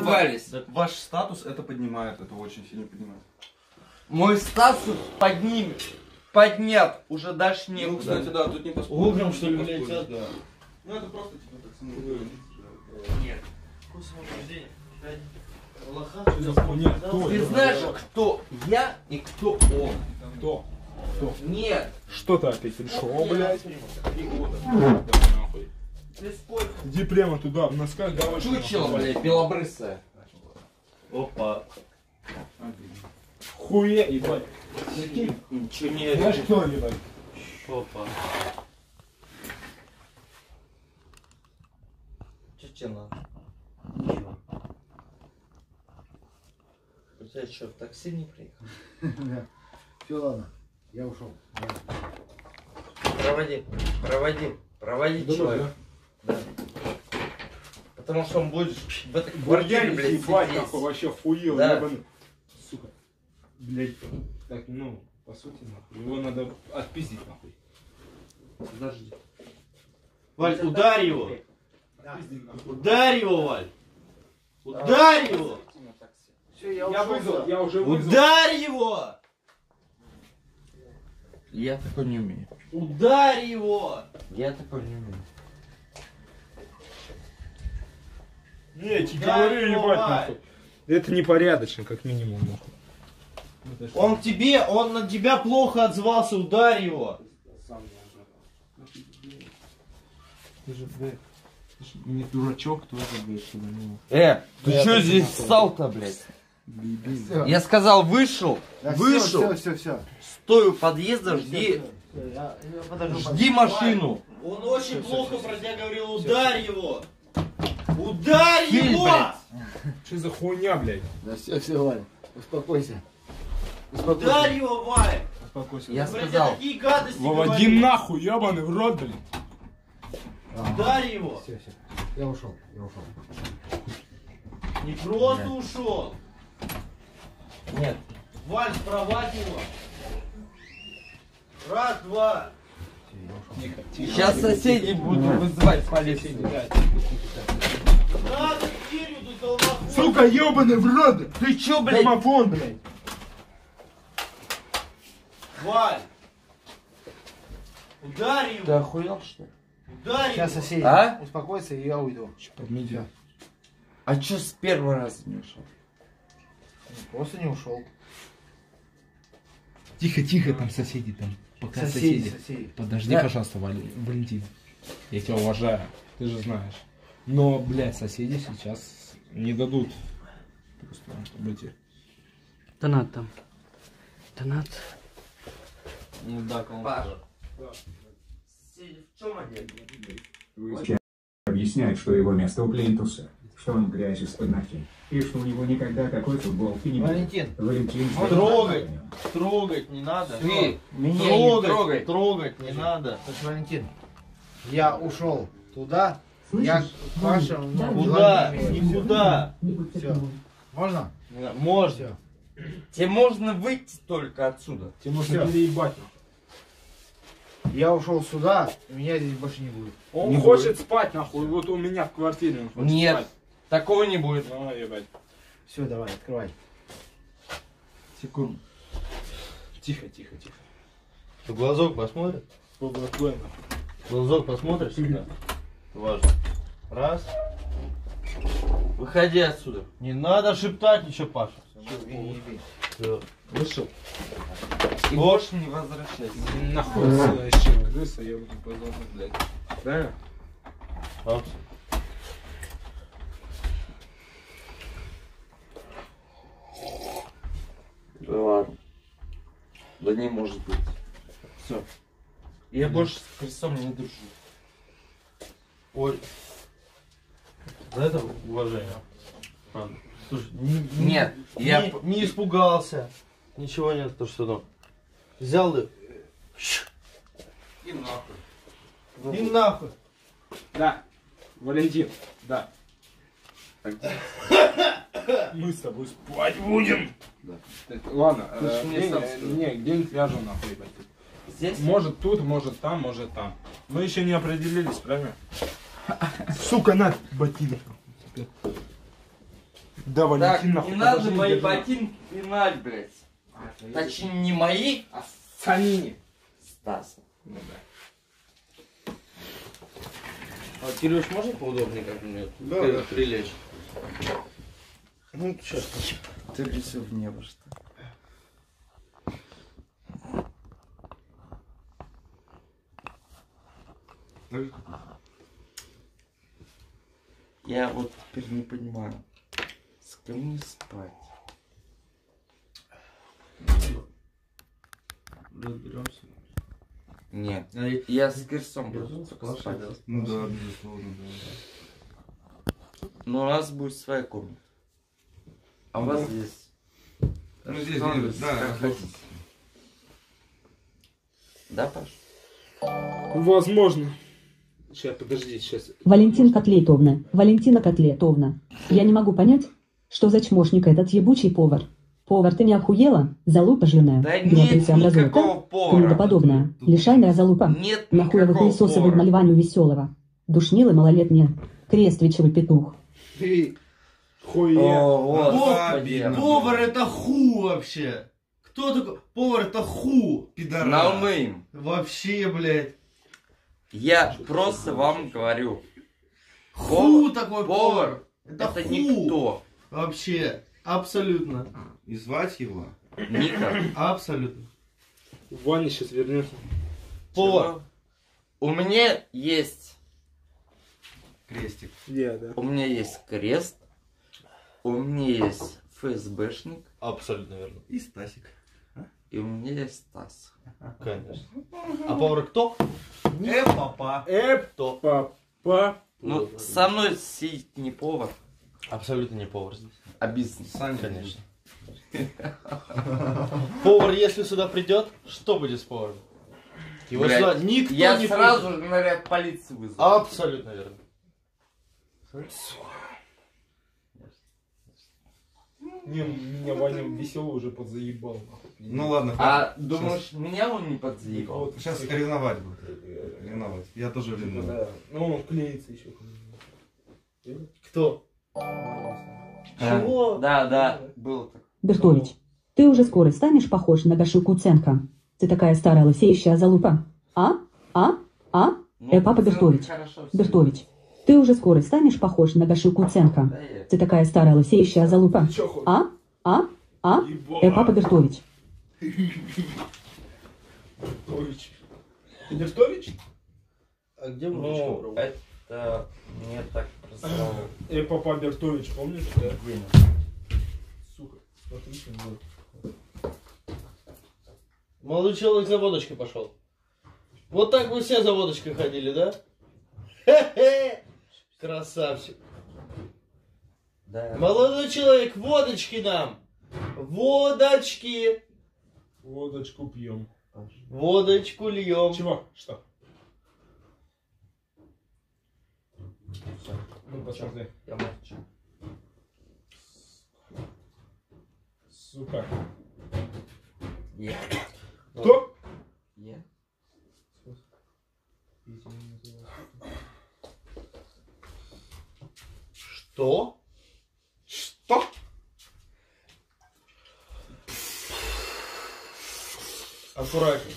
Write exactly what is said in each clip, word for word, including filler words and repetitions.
испугались. Ваш статус это поднимает, это очень сильно поднимает. Мой статус поднимет. Поднят. Уже дальше не. Ну, кстати, да, тут не поспоришь. Угром, что ли, летят? Да. Ну, это просто типа так самоуверенность. Нет. Кто? Ты знаешь, кто я и кто он? Кто? Кто? Нет. Что ты опять пришел, блядь? Ты сколько? Иди прямо туда, в носках давай. Чучело, блядь, белобрысое. Опа. Хуе, ебать. Ничего не... Знаешь, кто, ебать? Опа. Че тебе надо? Ничего. У тебя что, в такси не приехал? Да. Все, ладно. Я ушел. Проводи, проводи, проводи человека. Да. Потому что он будет в этой квартире, блядь, ебать, сидеть. нахуй, вообще хуел, Да. ебаный. Сука. Блядь. Так, ну, по сути, нахуй. Его надо отпиздить, нахуй. Подожди. Валь, ударь его! Да. Ударь его, Валь! Ударь его! Все, я, Я ушел. вызвал, я уже вызвал. Ударь его! Я такой не умею. Ударь его! Я такой не умею. Не, тебе Ударь говорю, его, ебать, Валь. нахуй. Это непорядочно, как минимум, нахуй. Это ж- Он тебе, он на тебя плохо отзывался, ударь его! Ты же, блядь, ты же не дурачок тоже, блядь, что ли, ну. Э, ты Я что так здесь не встал-то, блядь? Всё. Я сказал, вышел, Да, вышел, Все, все, все. стой у подъезда, жди, Я, я подожду. жди машину. Он очень плохо про тебя говорил, ударь его! Ударь Фильм, его! блядь. Что за хуйня, блядь? Да все, все, Валя. Успокойся. Успокойся. Ударь его, Валь! Успокойся. Я Блядь, сказал. такие гадости Выводи говорил. нахуй, ебаный в рот, блин. Ударь его! Все, все. Я ушел, я ушел. Не просто ушел! Нет. Валь, спровадь его! Раз, два! Тихо, тихо. Сейчас соседи будут вызывать полицию. Надо дверью тут долбофон! Сука, ебаный в рот! Ты чё, блядь? Домофон, блядь! Валь! Ударь Ты его! охуел, что ли? Ударь Сейчас его! соседи. А? Успокойся, и я уйду. Подмедя. А чё с первого раза не ушел? Просто не ушел. Тихо, тихо, там соседи, там. Пока Соседи, соседи. Подожди, Да. пожалуйста, Валь... Валентин. Я тебя уважаю, ты же знаешь. Но, блядь, соседи сейчас не дадут. Просто быть. Донат там. Донат. Ну да, кому Паш. Соседи в чём одеты? Объясняет, что его место у плинтуса, что он грязь из-под ногтей, и что у него никогда такой футболки не будет. Валентин. Валентин Трогать, трогать не надо. Ты меня не Трогать, трогай. трогать не надо. Слушай, Валентин, я ушел туда, я к вашим ну, Куда? делам не имею. Никуда. Все. Можно? Не надо. Можно. Все. Тебе можно выйти только отсюда. Тебе можно Всё. переебать. Я ушел сюда, и меня здесь больше не будет. Он Не хочет спать, нахуй. Вот у меня в квартире он хочет Нет, спать. такого не будет. Ну, ебать. Все, давай, открывай. Секунду. Тихо, тихо, тихо. Ты глазок посмотришь? Сколько такое, нахуй. Глазок посмотришь сюда? Важно. Раз. Выходи отсюда. Не надо шептать ничего, Паша. Все, иди, иди. Все. Вышел. И больше не возвращайся. Нахуй отсюда еще. Крыса, я буду позвонить, блядь. Правильно? Вот. Да ладно. Да не может быть. Все. Я больше с крестом не дружу. Ой. За это уважение. Правда. Слушай, не, не- Нет, не, я... не испугался. Ничего нет, то что ну. Взял и... И нахуй. И нахуй. Да. Валентин, да. Мы с тобой спать будем. Да. Так, ладно, Ты ж э, мне день, сам э, сказал. не, где-нибудь вяжем нахуй, ебать. Здесь? Может тут, может там, может там. Мы еще не определились, правильно? Сука, на ботинок. Да, Так, Валентин, нахуй, не надо подожди, мои держи. ботинки пинать, блядь. А, твои Точнее, не мои, а Санини. Стаса. Ну да. А, Кирюш, можно поудобнее как мне Да, при- да. прилечь? Ну, сейчас. Ты решил в небо, что ли? Я вот теперь не понимаю, с кем мне спать? Разберемся. Нет, А и- я с Кирсом буду Безумно только классно, спать. да. Ну да, безусловно, да. Но у нас будет своя комната. А у вас здесь. Ну, здесь Что где-нибудь, вы да, как разложим. хотите. Да, Паш? Возможно. Сейчас, подожди, сейчас. Валентин Котлетовна, Валентина Котлетовна. Я не могу понять, что за чмошник этот ебучий повар. Повар, ты не охуела? Залупа жирная. Да Геометрия нет образует, никакого а? повара. Книгоподобная. Лишайная залупа. Нет Нахуя вы никакого хуесосовый повара. наливанию веселого. Душнилы малолетние. Крествичевый петух. Ты хуя. О, вот, Повар, обидно. Повар это ху вообще. Кто такой? Повар это ху, пидорас. Наумым. Вообще, блядь. Я просто вам говорю. Ху такой Повар. Это, Это ху. никто. Вообще. Абсолютно. И звать его? Никак. Абсолютно. Ваня сейчас вернется. Повар. У меня есть. Крестик. Я, да. У меня есть крест. У меня есть ФСБшник. Абсолютно верно. И Стасик. И у меня есть Стас. Конечно. А повар кто? Э, папа. Эп, Кто? папа. Ну, со мной сидит не повар, Абсолютно не повар здесь. а бизнес. Саня, Конечно. Повар, если сюда придет, что будет с поваром? Его Блядь, сюда никто Я не сразу пустит. же наряд полиции вызову. Абсолютно верно. Не, меня Ваня веселый уже подзаебал. нахуй. Ну ладно, А хватит. думаешь, меня он не подзаебал? Вот, Сейчас типа, ревновать будет. Ревновать. Я тоже типа, ревную. да. Ну, он клеится еще. Кто? А, Чего? Да, да, было так. Бертович, ты уже скоро станешь похож на Гашу Куценко. Ты такая старая лысеющая залупа. А? А? А? Ну, Э, папа в целом Бертович. хорошо всё. Бертович, ты уже скоро станешь похож на Гашу Куценко. Да, я- Ты такая старая лысеющая залупа. Ты чё хочешь? А? А? А? Э, папа Бертович. Бертович. Ты Бертович? А где мы Ну, это мне так прозвало. Э, папа Бертович, помнишь, да? Сука, смотрите, вот. Молодой человек за водочкой пошел. Вот так вы все за водочкой ходили, да? Хе-хе! Красавчик. Да. Молодой человек, водочки нам! Водочки! Водочку пьем. Водочку льем. Чего? Что? Ну, посмотри. Я молчу. Сука. Я. Кто? Я. Что? Что? Аккуратней.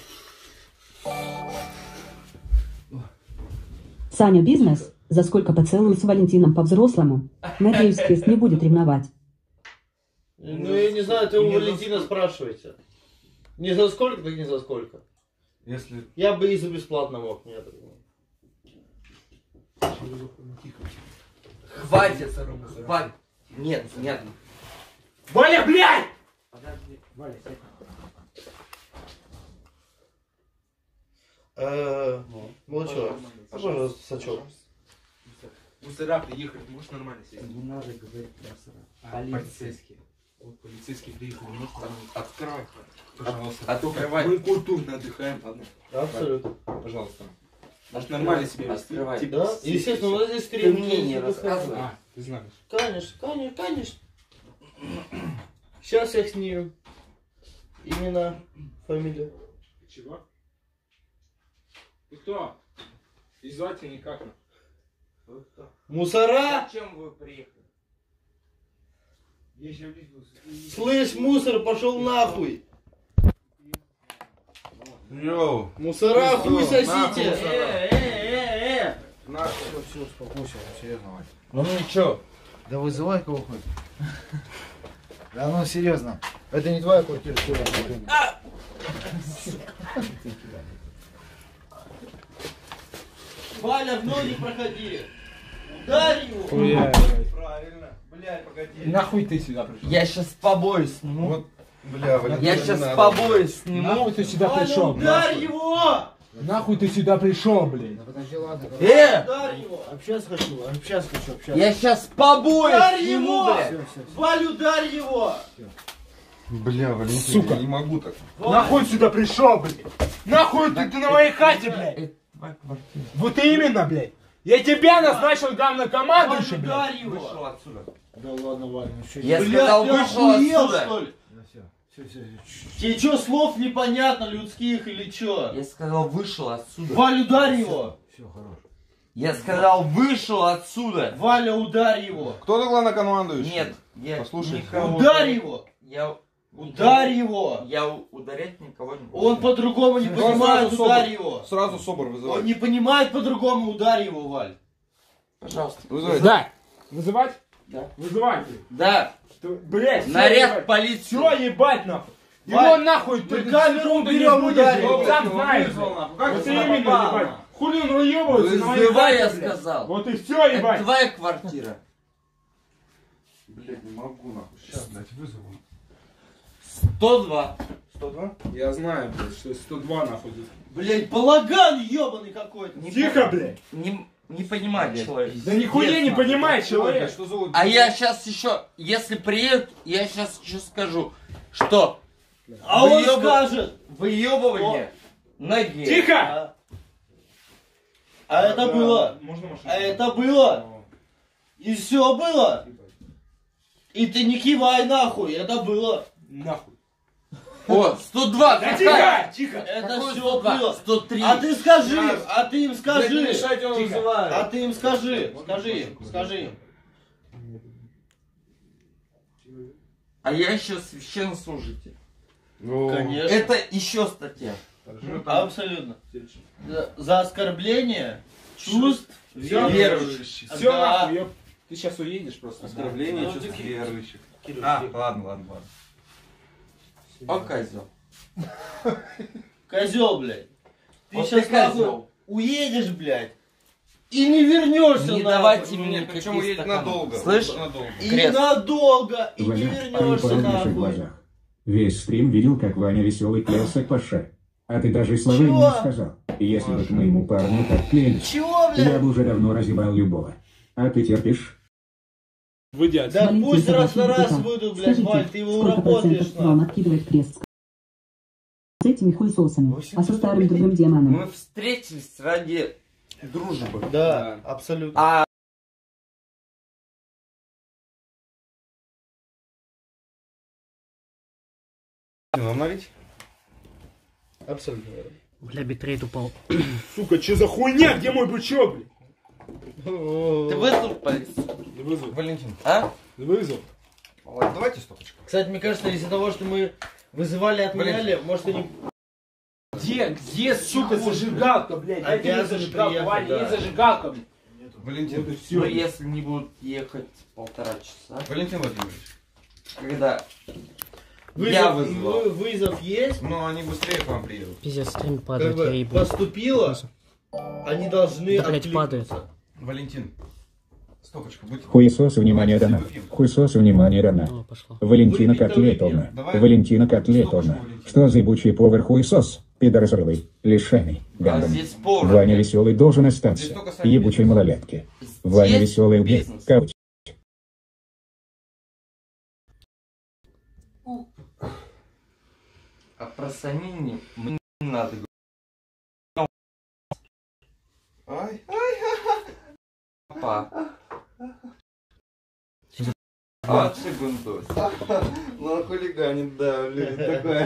Саня, бизнес? За сколько поцелуй с Валентином по-взрослому? Надеюсь, Крест не будет ревновать. Ну, я не знаю, ты у Валентина спрашиваете. Не за сколько, так не за сколько. Если... Я бы и за бесплатно мог, нет. Хватит, хватит. Нет, нет. Валя, блядь! Подожди. Валя, сядь. Э, Молодой человек, а, пожалуйста, сачок. Мусора приехали, можешь нормально сесть? Не надо говорить мусора. А, полицейские. Вот полицейские приехали, можешь нормально сесть? Открывай. Пожалуйста. Открывай. Мы культурно отдыхаем, ладно? Абсолютно. Пожалуйста. Может нормально себе вести? Открывай. Типа, Да? сесть, Естественно, у сесть. нас здесь Ты стрим. мне не рассказывай. А, ты знаешь. Конечно, конечно, конечно. Сейчас я сниму. Имена, фамилия. Чего? Ты кто? И звать тебя никак. Мусора! Зачем вы приехали? Слышь, мусор, пошел нахуй. Йоу. Мусора, хуй сосите. Э, э, э, э. Все, все, успокойся, серьезно, Вань. Ну ничего. Да вызывай кого хоть. Да ну серьезно. Это не твоя квартира, что я подумал. Валя, в ноги проходи. Ударь его. Правильно. Блядь, погоди. Нахуй ты сюда пришел? Я сейчас побои сниму. Вот, бля, Валентин, Я не сейчас надо. побои сниму. Нахуй ты сюда Валя, пришел? ударь его. Нахуй ты сюда пришел, блядь? Да подожди, ладно. Э! Ударь его. Общаться хочу, общаться хочу, общаться. Я сейчас побои Ударь сниму, его. блядь. Все, все, все. Валь, ударь его. Бля, Валентин, Сука. я не могу так. Нахуй сюда пришел, блядь? Нахуй ты, ты на моей хате, блядь? Это твоя квартира. Вот именно, блядь. Я тебя назначил главнокомандующим, Валь, блядь. ударь его. Вышел отсюда. Да ладно, Ваня, ну что Я Блядь, сказал, ты вышел охуел, отсюда. что ли? Да все, все, все, все. Тебе что, слов непонятно людских или что? Я сказал, вышел отсюда. Валь, ударь его. Все, хорош. Я сказал, вышел отсюда. Валя, ударь его. Кто ты главнокомандующий? Нет, я Послушай. никого... Ударь его. Я... Ударь его. Я у- ударять никого не буду. Он по-другому не Он понимает, сразу ударь собор. его. Сразу собор вызывай. Он не понимает по-другому, ударь его, Валь. Пожалуйста. Вызывай. Да. Вызывать? Да. Вызывай. Да. Блядь, Наряд полиции. Все, ебать, нахуй. Вань, Его нахуй, мы ты камеру секунду не уберем, будешь, ударим. блядь, сам знаешь. Вызвал, нахуй. Вот Как ты именно, сюда попал, ебать. нахуй? Хули он выебывается на моей Вызывай, хате, я блядь. сказал. Вот и все, Это ебать. твоя квартира. Блядь, не могу, нахуй. Сейчас, блядь, вызову. сто два. сто два? Я знаю, блядь, что сто два нахуй. Блять, балаган ебаный какой-то. Не Тихо, пон- блядь. Не, не понимает человек. Да нихуя не понимает человек. Что за А я сейчас еще, если приедут, я сейчас еще скажу, что А он выебы- скажет. выебывание ноги. Тихо! А, а это было. Можно машину? А это было. И все было. И ты не кивай нахуй, это было. Нахуй. О, сто два. Да какая? тихо, тихо. Это Какой все сто два? было. сто три. А ты скажи, а ты им Блядь, не скажи. мешайте, он Тихо. вызывает. А ты им скажи, скажи им, скажи им. А я еще священнослужитель. Конечно. Это еще статья. Абсолютно. За, за оскорбление чувств Всё, верующих. Все, Да. нахуй, еб. Ты сейчас уедешь просто. Оскорбление Ну, чувств ты- верующих. Кирилл, А, тихо. ладно, ладно, ладно. О, козел. Козел, блядь. Ты Вот сейчас ты козел. уедешь, блядь, и не вернешься Не нахуй. давайте мне Нет, причем никаких уедет стаканов. надолго. Слышь? Надолго. И Крест. надолго, и не Ваня, вернешься упал в наших нахуй. глазах. Весь стрим видел, как Ваня веселый клеился к Паше. А ты даже слова Чего? ему не сказал. Если бы к моему парню так клеились, Чего, я блядь? бы уже давно разъебал любого. А ты терпишь? Выйди Да Валентин пусть раз на раз Табачник выйду, блядь, Скажите, Валь, ты его сколько уработаешь, процентов вам нахуй. откидывает крест? С этими хуесосами, Восемьдесят а со старым пять. другим демоном. Мы встретились ради дружбы. Да, абсолютно. А Вам налить? Абсолютно. Бля, битрейт упал. Сука, че за хуйня? Где мой бычок, блядь? ты вызвал полицию? Вызов. Валентин, А? Вызов. ладно, давайте стопочку. Кстати, мне кажется, из-за того, что мы вызывали, отменяли, может они... Где, где, сука, зажигалка, блядь? Я тебе Обязаны зажигалку, приехать, Ваня, да. есть зажигалка, блядь. Валентин, Вот и Ну, все. если не будут ехать полтора часа. Валентин Владимирович. Когда Вызов, я вызвал. вы- вызов есть, Но они быстрее к вам приедут. Пиздец, стрим как падает, я бы ебу. поступило, они должны Да, блядь, падает. откликнуться. Валентин, стопочку, будь... Хуесос, внимание, дана. Хуесос, внимание, дана. О, пошло. Валентина Выпей, Котлетовна. давай. Валентина Котлетовна. Что за ебучий повар хуесос? Пидорас рылый. Лишайный. а Гандон. здесь повар. Ваня веселый должен остаться. Здесь только сами Ебучей малолетки. Ваня Здесь веселый убей. бизнес. Кауть. А про Санини мне не надо говорить. Ай, Папа. А, ты гундос. ну он хулиганит, да, любит такое.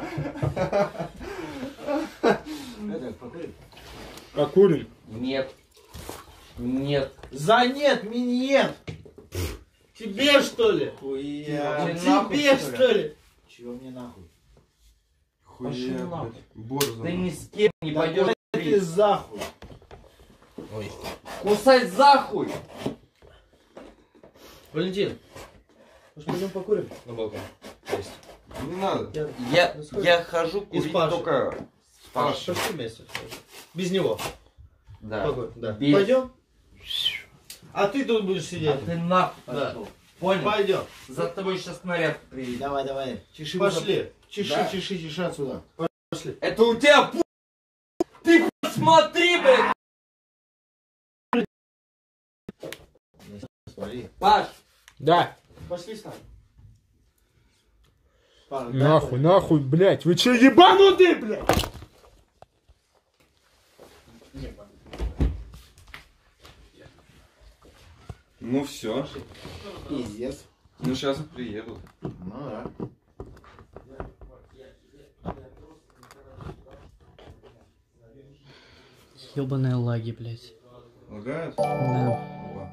Покурим. Нет. Нет. За нет, минет. Тебе что ли? Хуя. Тебе что ли? Чего мне нахуй? Хуя, блядь. Борзо. Ты ни с кем не Да пойдешь. ты захуй. Ой. Кусать захуй! Валентин, может пойдем покурим на балконе? Не надо. Я, я хожу курить Пашей. только с Пашей. Пошли вместе. Без него. Да. Погодь, да. Без- Пойдем? А ты тут будешь А сидеть. ты нахуй Да. пошел. Понял? Пойдем. За тобой сейчас снаряд приедет. Давай, давай. Чеши, Пошли. Чеши, Да. чеши, чеши отсюда. Это у тебя пу... Ты посмотри, блядь! Смотри. Паш! Да. Пошли с нами. Пара, Нахуй, нахуй, блядь. Вы че, ебанутые, блядь? Ну все. Пиздец. Ну сейчас приедут. Ну да. Ёбаные лаги, блядь. Лагают? Да. Опа.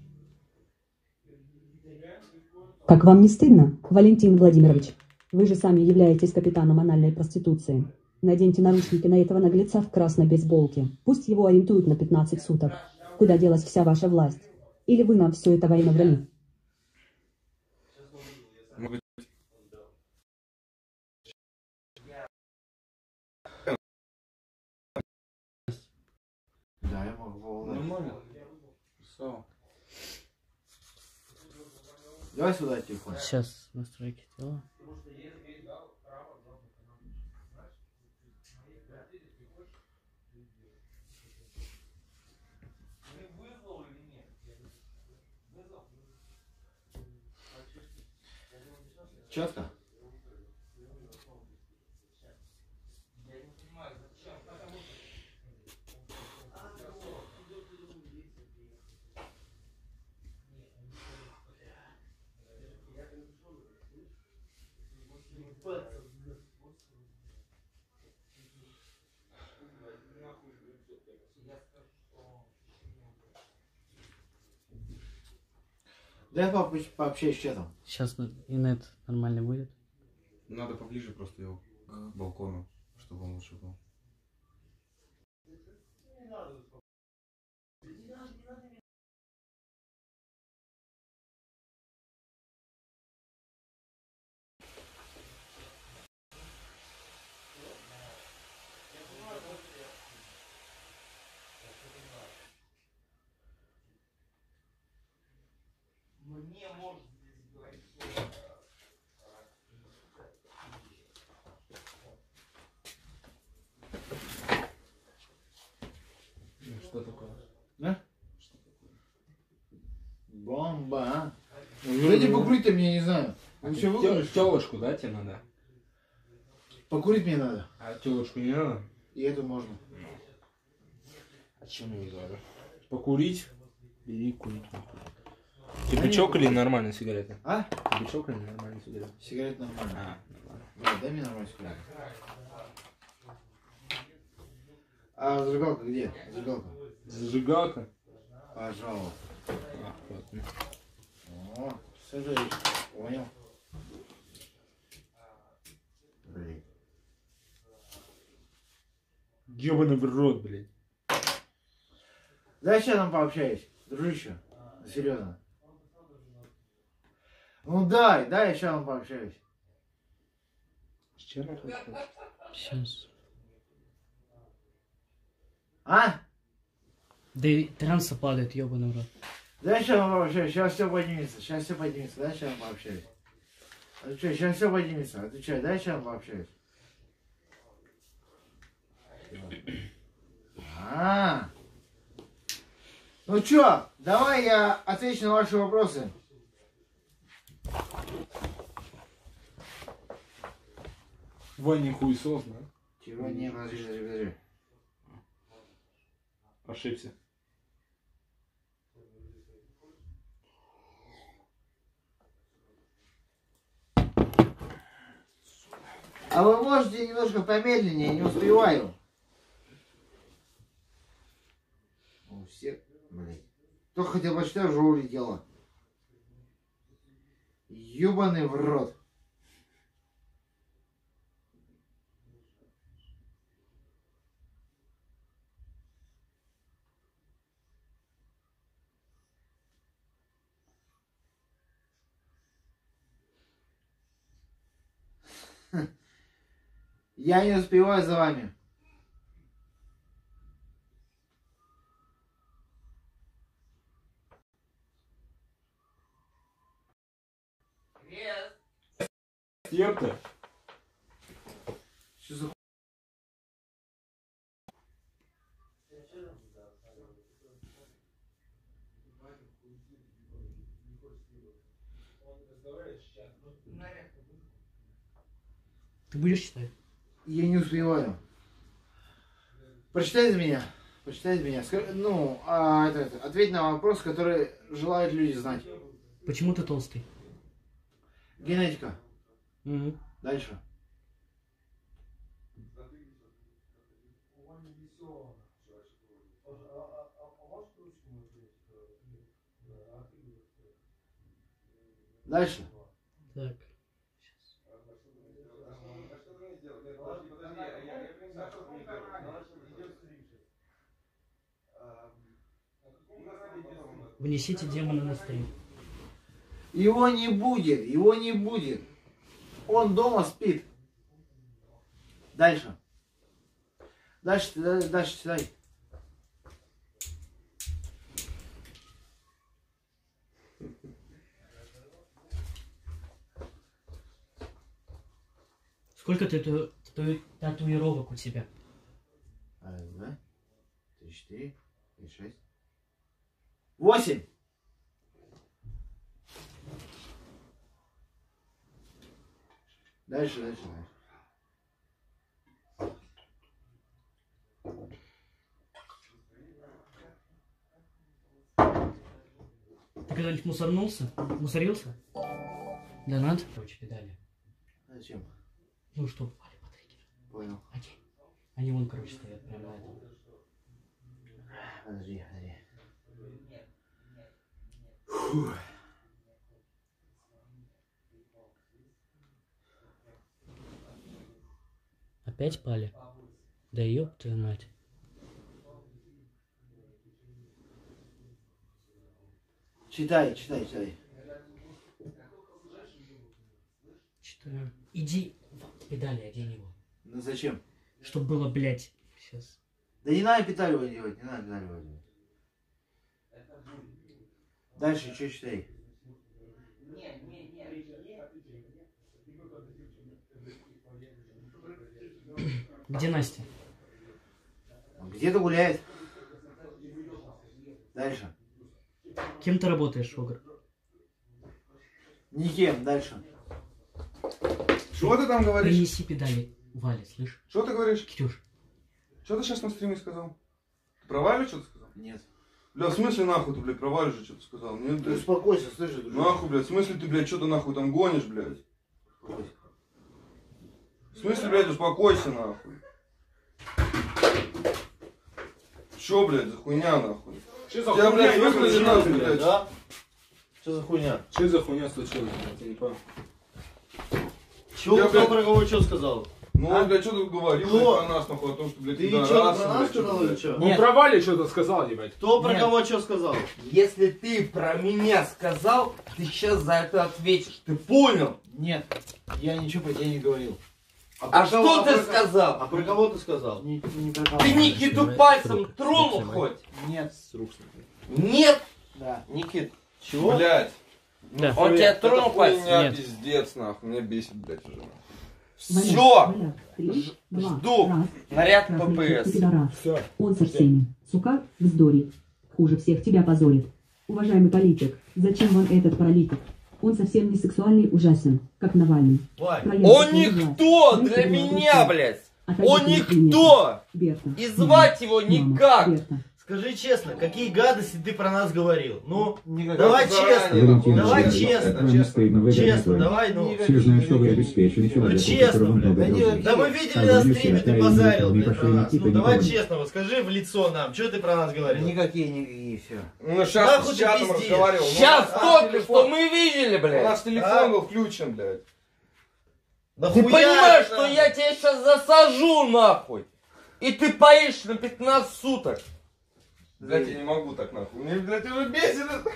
Как вам не стыдно, Валентин Владимирович? Вы же сами являетесь капитаном анальной проституции. Наденьте наручники на этого наглеца в красной бейсболке. Пусть его арендуют на пятнадцать суток. Куда делась вся ваша власть? Или вы нам все это время врали? Да, я могу волновать. Нормально. Все. Давай сюда телефон. Сейчас настройки тела. Четко? Дай по- пообщаюсь с чатом. Сейчас инет нормально будет. Надо поближе просто его к балкону, чтобы он лучше был. Мне может здесь говорить. Что такое? Да? Бомба, а? Дайте покурить-то мне, не знаю. Вы все выкуришь? Телочку, да, тебе надо? Покурить мне надо. А телочку не надо? И эту можно. А чем не надо? Покурить? Бери, курить. Кирпичок или нормальная сигарета? А? Кирпичок или нормальная сигарета? Сигарет нормально. А, нормально. Да, дай мне нормальную сигарету. А зажигалка где? Зажигалка. Зажигалка? Пожалуйста. А, ладно. О, сажаешь. Понял? Блин. Ёбаный в рот, блядь. Дай сейчас нам пообщаюсь, дружище. Серьезно. Ну дай, дай я сейчас вам пообщаюсь. С чем я хочу? Сейчас. А? Да и транса падает, ёбаный в рот. Дай сейчас вам пообщаюсь, сейчас все поднимется, сейчас все поднимется, дай сейчас вам пообщаюсь. Отвечай, сейчас все поднимется, отвечай, дай сейчас вам пообщаюсь. А. Ну чё, давай я отвечу на ваши вопросы. Ваня хуесос, да? Чего? Не, подожди, подожди, подожди. Ошибся. А вы можете немножко помедленнее, не успеваю. У всех, блин. Кто хотел почитать, уже улетело. Ёбаный в рот. Я не успеваю за вами. Ёпта. Что за Ты будешь читать? Я не успеваю. Прочитай за меня. Прочитай за меня. Скажи, ну, а, это, это, ответь на вопрос, который желают люди знать. Почему ты толстый? Генетика. Угу. Дальше. Дальше. Так. Внесите демона на стрим. Его не будет, его не будет. Он дома спит. Дальше. Дальше, дальше, дальше читай. Сколько ты тату- тату- татуировок у тебя? Раз, два, три, четыре, пять, шесть. Восемь. Дальше, дальше, дальше. Ты когда-нибудь мусорнулся? Мусорился? Да надо. Короче, педали. Зачем? Ну, что попали по триггеру. Понял. Окей. Они вон, короче, стоят прямо на этом. Подожди, подожди. Фух. Опять пали? Да ёб твою мать. Читай, читай, читай. Читаю. Иди в педали, одень его. Ну зачем? Чтоб было, блядь. Сейчас. Да не надо педаль его делать, не надо педаль его делать. Дальше что читай? Где Настя? Где-то гуляет. Дальше. Кем ты работаешь, Шогр? Никем. Дальше. Что ты там говоришь? Принеси педали. Валя, слышь? Что ты говоришь? Кирюш. Что ты сейчас на стриме сказал? Ты про Валю что-то сказал? Нет. Бля, в смысле нахуй ты, блядь, про Валю же что-то сказал? Нет, Ты блядь. успокойся, слышишь, дружище. Нахуй, блядь, в смысле ты, блядь, что-то нахуй там гонишь, блядь? Успокойся. В смысле, блядь, успокойся, нахуй. Чё, блядь, за хуйня, нахуй? Что за Тебя, хуйня? блядь, выключи, нахуй, блядь. Да? Что за хуйня? Что за хуйня случилась, блядь? Я не понял. Чего, Я, кто блядь, про кого что сказал? Ну, он, блядь, что тут говорил, Кто? блядь, про нас, нахуй, о том, что, блядь, Ты пидорасы, что, про нас блядь, сказал что-то, или блядь. что? Он про Валю что-то сказал, ебать. Кто про Нет. кого что сказал? Если ты про меня сказал, ты сейчас за это ответишь. Ты понял? Нет. Я ничего про тебя не говорил. А про что кого- ты про- сказал? А про кого ты сказал? Не, не про кого. Ты Никиту пальцем тронул хоть? Нет. Нет. Да. Никит, чего? Блядь. Да. Он тебя Это тронул пальцем? хуйня, Нет. пиздец, нахуй, меня бесит, блядь, уже. Все. Три, два, Жду. раз. Наряд Красный ППС. пидорас. Все. Он со всеми. Сука, вздорит. Хуже всех тебя позорит. Уважаемый политик, зачем вам этот паралитик? Он совсем не сексуальный, ужасен, как Навальный. Вань, Проявит он свою власть. никто Знаете, для его меня, отпустят. блядь. Отойдите Он на планету. никто. Берта. И звать его Мама, никак. Берта. Скажи честно, какие гадости ты про нас говорил? Ну, Никаких давай заранее, честно, Валентин давай Ильич, честно, вам не стыдно, вы честно, готовы? давай, ну. Все знают, что вы обеспеченный человек, честно, у которого блядь, много да не- друзей. Да мы А видели на вы стриме, все ты тайны, базарил, не блядь, про пошли нас. типа Ну, давай никого. честно, вот скажи в лицо нам, что ты про нас говорил? Никакие, никакие, все. Ну, сейчас Нахуй с ты чатом пиздишь? разговаривал. ну, Сейчас а, только телефон- что мы видели, У блядь. нас телефон А? был включен, блядь. Ты Нахуя понимаешь, это что надо? я тебя сейчас засажу, нахуй? И ты поешь на пятнадцать суток. Блядь, я не могу так нахуй. Мне, блядь, уже бесит это.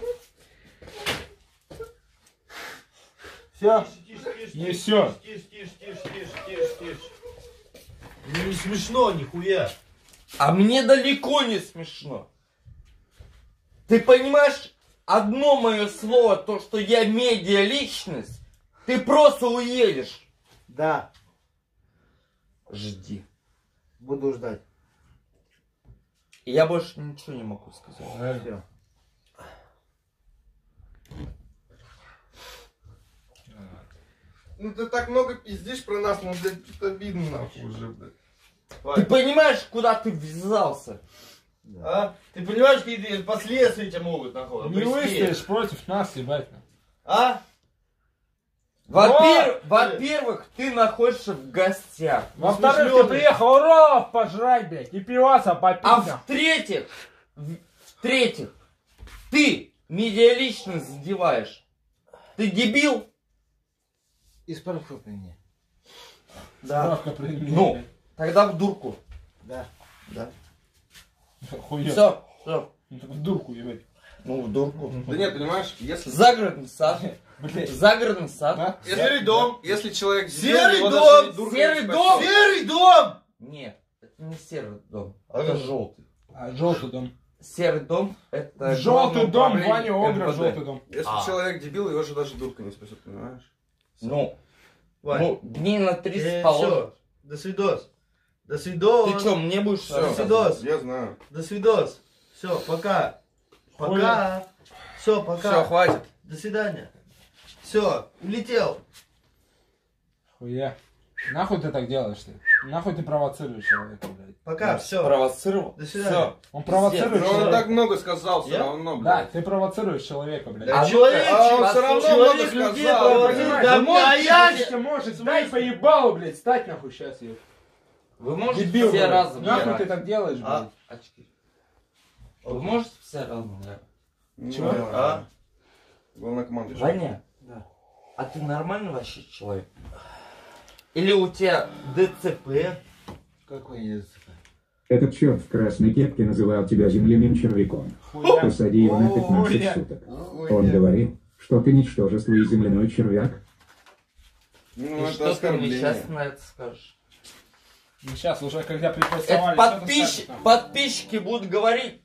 Все. И все. Тише, тише, тише, тише, тише, тише. Ну, не смешно, нихуя. А мне далеко не смешно. Ты понимаешь, одно мое слово, то, что я медиа-личность, ты просто уедешь. Да, Жди. буду ждать. Я больше ничего не могу сказать. Все. Ну ты так много пиздишь про нас, ну, блядь, что-то обидно нахуй уже, блядь. Ты понимаешь, куда ты ввязался? А? Ты понимаешь, какие последствия тебя могут, нахуй? Не обрести? выстоишь против нас, ебать. А? Во-первых, Но! во-первых, ты находишься в гостях. Во-вторых, смышлёный. ты приехал ров пожрать, блядь, и пиваса попить. А нахуй. в-третьих, в- в-третьих, ты медиаличность задеваешь. Ты дебил? И справку при мне. Справка при мне, Ну, блядь. тогда в дурку. Да. Да. Хуёво. Все, все. Ну, так в дурку, ебать. Ну, в дурку. Да нет, понимаешь, если... Загородный сад. Блядь. Загородный сад. Да? Серый дом, если человек... Серый его дом! даже дурка не Серый спасет. дом! Серый дом! Нет, это не серый дом. А Это как? желтый. А желтый дом. Серый дом это Желтый главное дом, управление Ваня Огра, эм вэ дэ. желтый дом. Если А. человек дебил, его же даже дурка не спасет, понимаешь? Ну, Вань, ну, дней на тридцать э, положено. всё. До свидос. До свидос. Ты что, мне будешь Всё, рассказывать? Свидос. я знаю. До свидос. Все, пока. Пока. Все, пока. Все, хватит. До свидания. Все, улетел. Хуя. Нахуй ты так делаешь-то? Нахуй ты провоцируешь человека, блядь? Пока, все. Провоцировал? До свидания. Всё. Он провоцирует Пиздец. Но он человека. так много сказал все Я? равно, Да, блядь. ты провоцируешь человека, блядь. Да, А человек, ну-ка, а он послушай, всё равно человек много людей сказал, провоцирует. блядь. Да, Вы можете, а я если можете, дай по ебалу, блядь, стать нахуй сейчас, ебать. Вы можете Дебил, все блядь. разом Нахуй играть? ты так делаешь, блядь? А, очки. Вы можете все разом играть? Чего? А? Главная команда. Ваня? Да. А ты нормальный вообще человек? Или у тебя дэ цэ пэ? Какой не ДЦП? Этот черт в красной кепке называл тебя земляным червяком. Хуя. Посади его на пятнадцать Ой, суток. Ой, Он нет. говорит, что ты ничтожество и земляной червяк. Ну, И это что ты мне оскорбление. сейчас на это скажешь? Ну, сейчас уже, когда Это припрессовали... подписчики, подписчики будут говорить.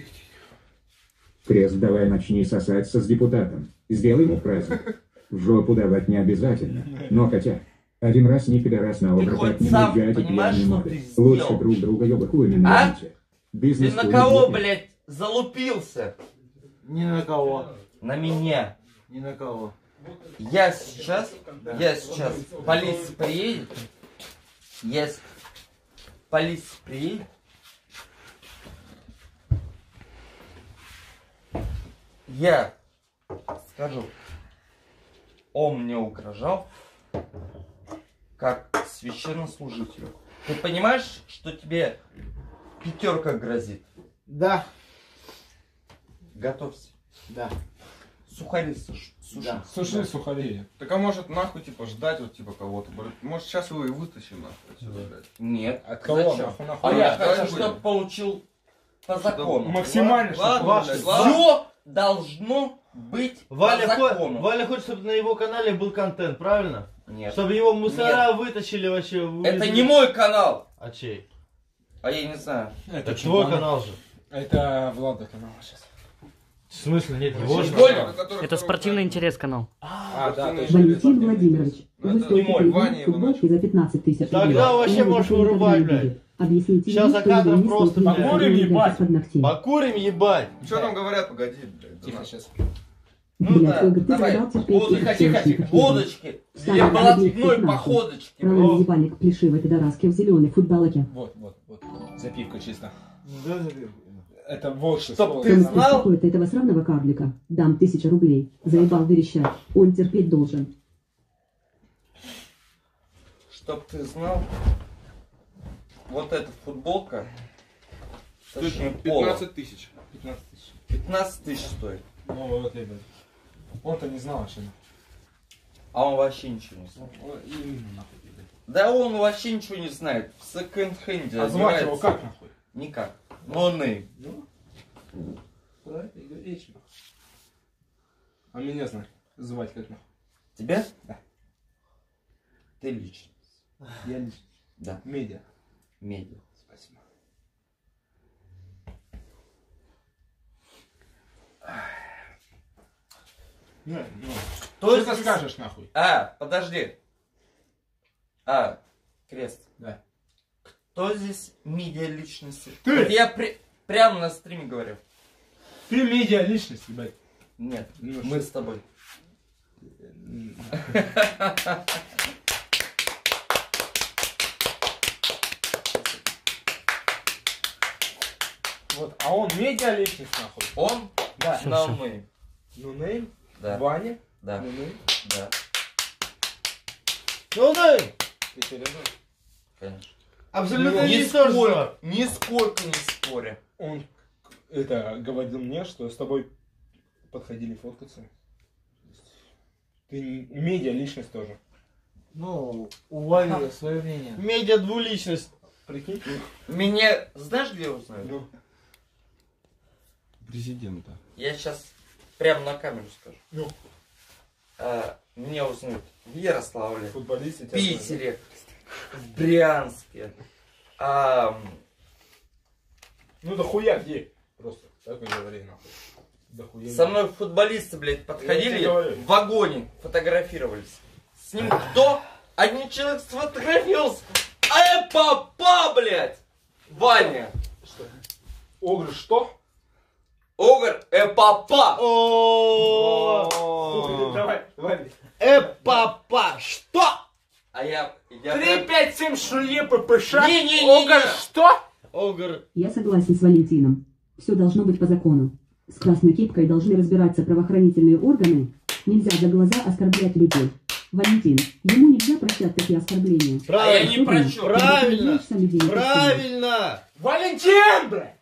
Крест, давай начни сосаться с депутатом. Сделай ему праздник. В жопу давать не обязательно. Но хотя... Один раз не пидорас на Ты образ, хоть так не сам наезжайте понимаешь, пьяные что моды. ты Лучше сделал? друг друга ёбы хуями наберите. Ты Бизнес на хуй кого, не блядь, залупился? Ни на кого. На меня. Ни на кого. Я сейчас, я сейчас, полиция приедет, я с- полиция приедет, я скажу, он мне угрожал, как священнослужителю. Ты понимаешь, что тебе пятерка грозит? Да. Готовься. Да. Сухари суш- суши. Да. Суши сухари. Так а может нахуй типа ждать вот типа кого-то, блядь? Может сейчас его и вытащим нахуй отсюда, блядь. Нет. От кого? Зачем? Нахуй, А нахуй? я давай хочу, будем. чтобы получил по закону. Максимально, что Ладно, ваше. блядь, ладно. Все должно быть Валя, по хо- закону. Валя хочет, чтобы на его канале был контент, правильно? Нет. Чтобы его мусора вытащили вообще. Это вывезли. не мой канал. А чей? А я не знаю. Это Это твой чемпионат. канал же. Это Влада канал сейчас. В смысле? Нет, его же. Понял? Это спортивный интерес канал. А, да, Спортивный точно. Валентин Владимирович, Ну, вы это стоите не мой, придумать Ваня его футболки за пятнадцать тысяч Тогда рублей. вообще Он можешь никогда вырубать, не блядь. будет. Объясните Сейчас ему, за что его кадром не просто, стоит блядь. никогда Покурим, не ебать. играть под ногтей. Покурим, ебать. Что там говорят, погоди, блядь. Тихо, сейчас. Ну Блядь, да, Ольга, ты давай. продал терпеть Водочки, этих тихо, тихо. девочек. Водочки. Встань, Для объект блатной пятнадцать. походочки. Правый ебальник плешивой пидораски в зеленой футболке. Вот, вот, вот. Запивка чисто. Да, запивку. Это больше Чтоб слов. ты Кто знал? беспокоит этого сраного карлика? Дам тысячу рублей. Заебал верещать. Он терпеть должен. Чтоб ты знал, вот эта футболка, точнее поло, пятнадцать тысяч. пятнадцать тысяч. пятнадцать тысяч стоит. Ну вот, ребят. Он-то не знал вообще. А он вообще ничего не знает. Ну, именно нахуй, ребят. Да он вообще ничего не знает. В секонд-хенде А звать его одевается. как нахуй? Никак. No name. Ну, про это и речь нахуй. А меня знай. Звать как нахуй. Тебя? Да. Ты лично. Я лично. Да. Медиа. Медиа. Спасибо. Ну, ну. То Что ты есть- скажешь нахуй? А, подожди. А, крест. Да. Кто здесь медиа личности? Ты! Вот я при- прямо на стриме говорю. Ты медиа личность, ебать. Нет, Ну, мы что? с тобой. Вот, а он медиа личность нахуй. Он? Да. No name. Ну нейм, Да. Ваня, Да. ну нейм. Да. Ну да, Ты серьезно? Конечно. абсолютно Нисколько, ничтожество. нисколько не споря. Он это говорил мне, что с тобой подходили фоткаться. Ты медиа личность тоже. Ну, у Вали свое мнение. Медиа двуличность. Прикинь? Меня знаешь, где узнают? Ну. Президента. Я сейчас прямо на камеру скажу. Ну. А, меня узнают в Ярославле, Футболисты в Питере, в Брянске. А, Ну да хуя где? Просто так и говори нахуй. Да хуя. со мной футболисты, блядь, подходили, тебе говорю. в вагоне фотографировались. С ним кто? Один человек сфотографировался. А я папа, блядь! Ваня! Огр что? Огр, э, папа! О, Давай, давай. э, папа, что? А я... я Три, прям- пять, семь, шуе, ППШ. Не-не-не-не. Огр что? Огр. Я согласен с Валентином. Все должно быть по закону. С красной кепкой должны разбираться правоохранительные органы. Нельзя за глаза оскорблять людей. Валентин, ему нельзя прощать такие оскорбления. А я не Правильно. прощу. Правильно. Ты сам людей не прощаешь. Правильно. Валентин, блядь!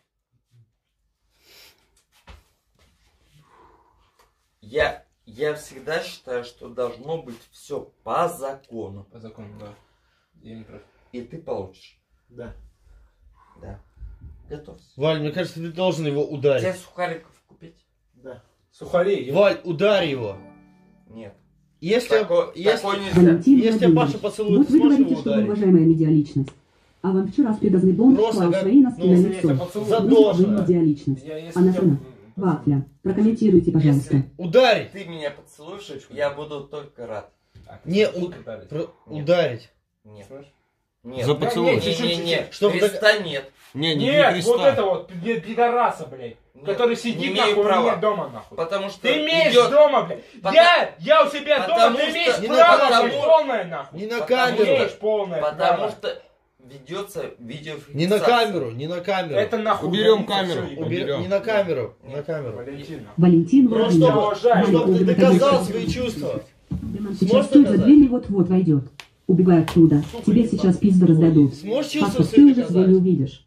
Я, я всегда считаю, что должно быть все по закону. По закону, да. Я не прав. И ты получишь. Да. Да. Готов. Валь, мне кажется, ты должен его Тебе ударить. сухариков купить? Да. Сухари. я- Валь, ударь его. Нет. Если, Тако- если, такой нельзя. Валентин если Владимирович, Паша поцелует, вот ты вы сможешь говорите, его что вы ударить? уважаемая медиаличность. А вам вчера спидозный бомж Просто клал как- свои носки ну, на если лицо. это поцелуй. Вы Задолженно. медиаличность. Я, если А на я- сына? Вафля. Прокомментируйте, пожалуйста. Если Ударить. ты меня поцелуешь, я буду только рад. А, ты Не, слышишь, у- ударить? Про- Нет. Ударить. Нет. Слышишь? Нет. За Да, поцелуй. Не, не, не, не. Чтобы Креста нет. Не, не, Нет, креста. вот это вот, пи- пидораса, блядь. Нет, Который не сидит имею нахуй у права. меня дома, нахуй. Потому что Ты имеешь идет- дома, блядь. Потому- Я, я у себя дома, потому ты что- имеешь Не право, потому- блядь, полное, нахуй. Не на Потому камеру. Имеешь полное Потому право. что ведется видеофиксация. Не на камеру, не на камеру. Это нахуй. Уберем годится, камеру. всё, ебать. Убер- уберем. Не на камеру. Нет. На камеру. Валентин, нахуй. Валентин Просто Я Владимирович. уважаю, Чтобы ты Валик, доказал удовлетворен. свои чувства. Диман Сможешь сейчас стоит за доказать? дверью, вот-вот войдет. Убегай оттуда. Тебе сейчас пизду раздадут. Сможешь чувства Паспорт ты свои уже свой не доказать? увидишь.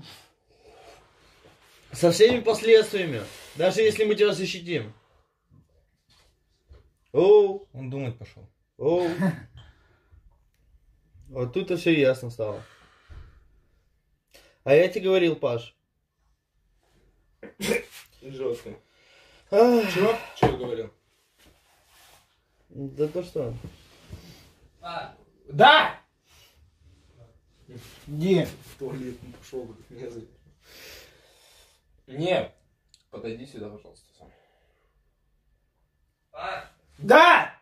Со всеми последствиями. Даже если мы тебя защитим. Оу, Он думать пошел. оу. Вот тут-то все ясно стало. А я тебе говорил, Паш. Жестко. Ах, Чего? Чего говорил? Да то что? Да! Не. В туалет не пошел бы, меня за- Не. Подойди сюда, пожалуйста, сам. Да!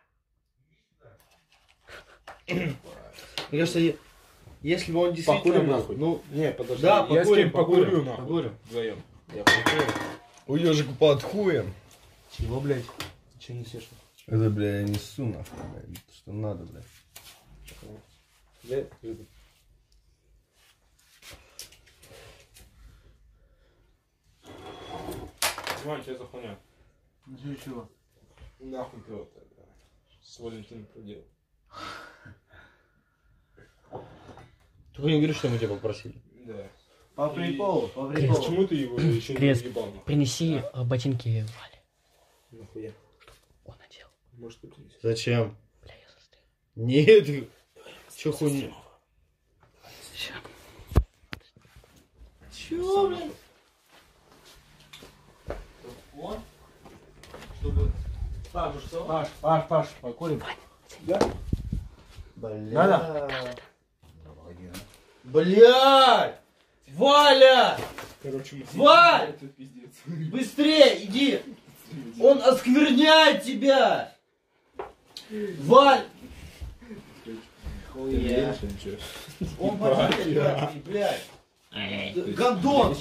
Мне кажется, е- если бы он действительно Покурим был- нахуй. Ну, Не, подожди. да, Я с покурим, кем покурю, покурим, нахуй. покурим. Вдвоем. Я У ежика под хуем. Чего, блядь? Ты че несешь? Это, бля, я несу нахуй, бля. Что надо, бля. Я... Вань, что за хуйня? Ну чего? Нахуй ты вот это с Валентином проделал. Только не говори, что мы тебя попросили. Да. По приколу, по Крест, приколу. почему ты его еще не Крест, въебал? нахуй? принеси э, ботинки Вале. Нахуя? Он одел. Может, ты принесешь? Зачем? Бля, я застрял. Нет. Че хуйня? Чё, блин? Вот. Чтобы... Паш, что? Паш, Паш, Паш, покурим. Бля. Надо? Блядь! Валя! Короче, мы Валь! это пиздец. Быстрее, иди! Он оскверняет тебя! Валь! Хуя. Он потеряет, блядь. Гондон!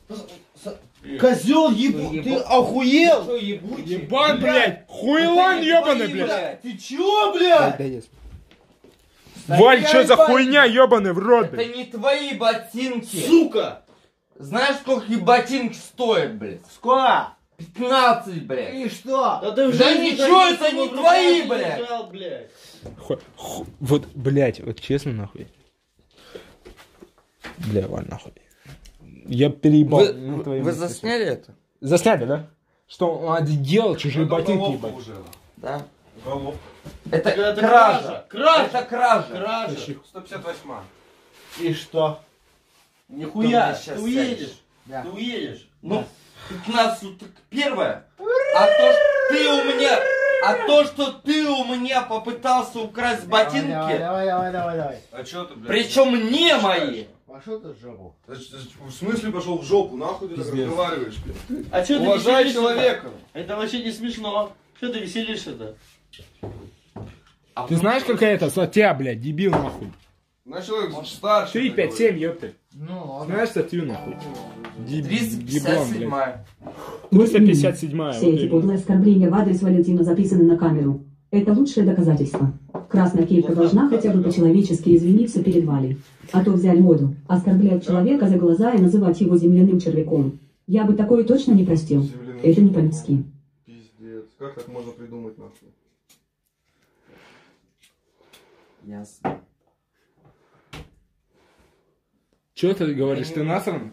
Козел ебу... Ты охуел? Ебан, блядь! Хуйлан ебаный, блядь! Ты чё, блядь? Валь, что за хуйня ебаный в рот, Это блядь? не твои ботинки. Сука! Знаешь, сколько их ботинки стоят, блядь? Сколько? пятнадцать, блядь. И что? Да, ты в Да жизни ничего, таких это не в руках твои, не блядь. держал, блядь. Ху- ху- Вот, блядь, вот честно, нахуй. Бля, Валь, нахуй. Я переебал. Вы, на вы- твоем вы месте. засняли это? Засняли, да? Что он делал чужие Это ботинки, головка ебать. уже. Да. Головка. Это, Это кража. кража. Это кража. Кража. сто пятьдесят восемь. И что? Нихуя, Ты ты мне щас уедешь. Да. Ты уедешь. Ну, пятнадцать суток первое. А то, что ты у меня... А то, что ты у меня попытался украсть ботинки, Давай, давай, давай, давай, давай. А чё ты, блядь? причем не мои. Пошел ты в жопу. Значит, в смысле пошел в жопу? Нахуй ты так Пиздец. разговариваешь, блядь? А чё ты Уважай веселишься-то? человека. Это вообще не смешно. Что ты веселишься-то? А Ты знаешь, какая это статья, блядь, дебил, нахуй? На человек старше. три, так пять, говорит. семь, ёпты. Ну, ладно. Знаешь статью, нахуй? Деб- триста пятьдесят еблан, блядь. седьмая. триста пятьдесят седьмая. Все вот эти именно. подлые оскорбления в адрес Валентина записаны на камеру. Это лучшее доказательство. Красная кейка должна хотя бы по-человечески извиниться перед Валей. А то взяли моду, оскорблять человека за глаза и называть его земляным червяком. Я бы такое точно не простил. Земляным Это не червяком. по-людски. Пиздец. Как так можно придумать, нахуй? Ясно. Чё ты говоришь, ты насран?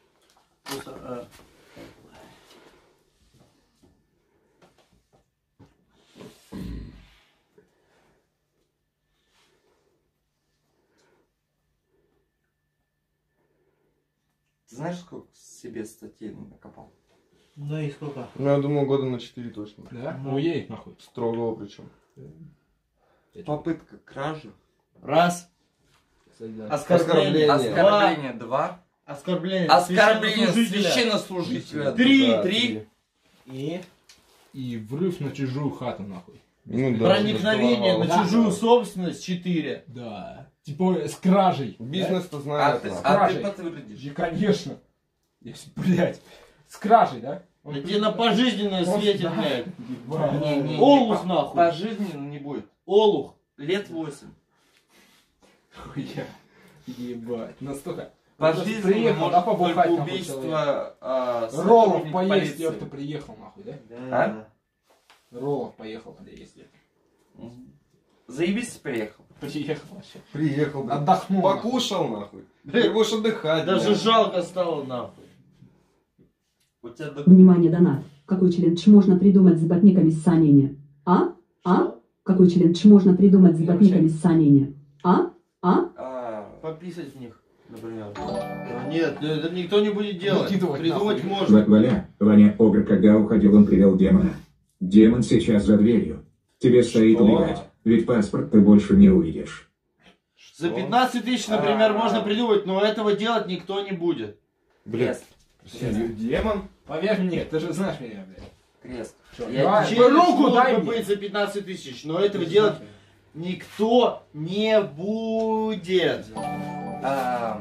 Ты знаешь, сколько себе статей накопал? Ну и сколько? Ну, я думаю, года на четыре точно. Да? Уедет, нахуй. Строгого причем. Попытка кражи. Раз. Оскорбление. Оскорбление два. Оскорбление. Оскорбление священнослужителя. священнослужителя. Три. Да, Три. И? И врыв на чужую хату, нахуй. Ну, да, Проникновение на да. чужую собственность. Четыре. Да. Типа с кражей. Бизнес-то А знает. ты, нахуй. а ты Кражей. подтвердишь? Да, конечно. Если, блядь, с кражей, да? Он Да тебе на пожизненное Просто, светит, да. блядь. Ебать. Не, не, не, Олух, по- нахуй. Пожизненно не будет. Олух. Лет восемь. Хуя. Ебать. Настолько. Пожизненно приехал, да, может побухать, только нахуй, человек. убийство а, Роллов сотрудника поесть, полиции. ёпта, приехал, нахуй, да? А? Роллов поехал поесть. Мгм. Заебись, приехал. Приехал вообще. Приехал, блядь. Отдохнул. Покушал, нахуй. Ты будешь отдыхать. Даже блядь. жалко стало, нахуй. У тебя до- Внимание, донат. Какой челлендж можно придумать с ботниками с Санине? А? А? Какой челлендж можно придумать с ботниками с Санине? А? А? А, Пописать в них, например. Нет, это никто не будет делать. Выкидывать Придумать нахуй. можно. Ва- Валя, Ваня Огр, когда уходил, он привел демона. Демон сейчас за дверью. Тебе стоит Что? убегать, ведь паспорт ты больше не увидишь. За пятнадцать тысяч, например, А. можно придумать, но этого делать никто не будет. Блядь. крест. Демон? Поверь мне, ты же знаешь меня, блядь. Крест. Чё, Я- давай, Челлендж руку мог дай бы мне. быть за пятнадцать тысяч, но этого делать никто не будет. А,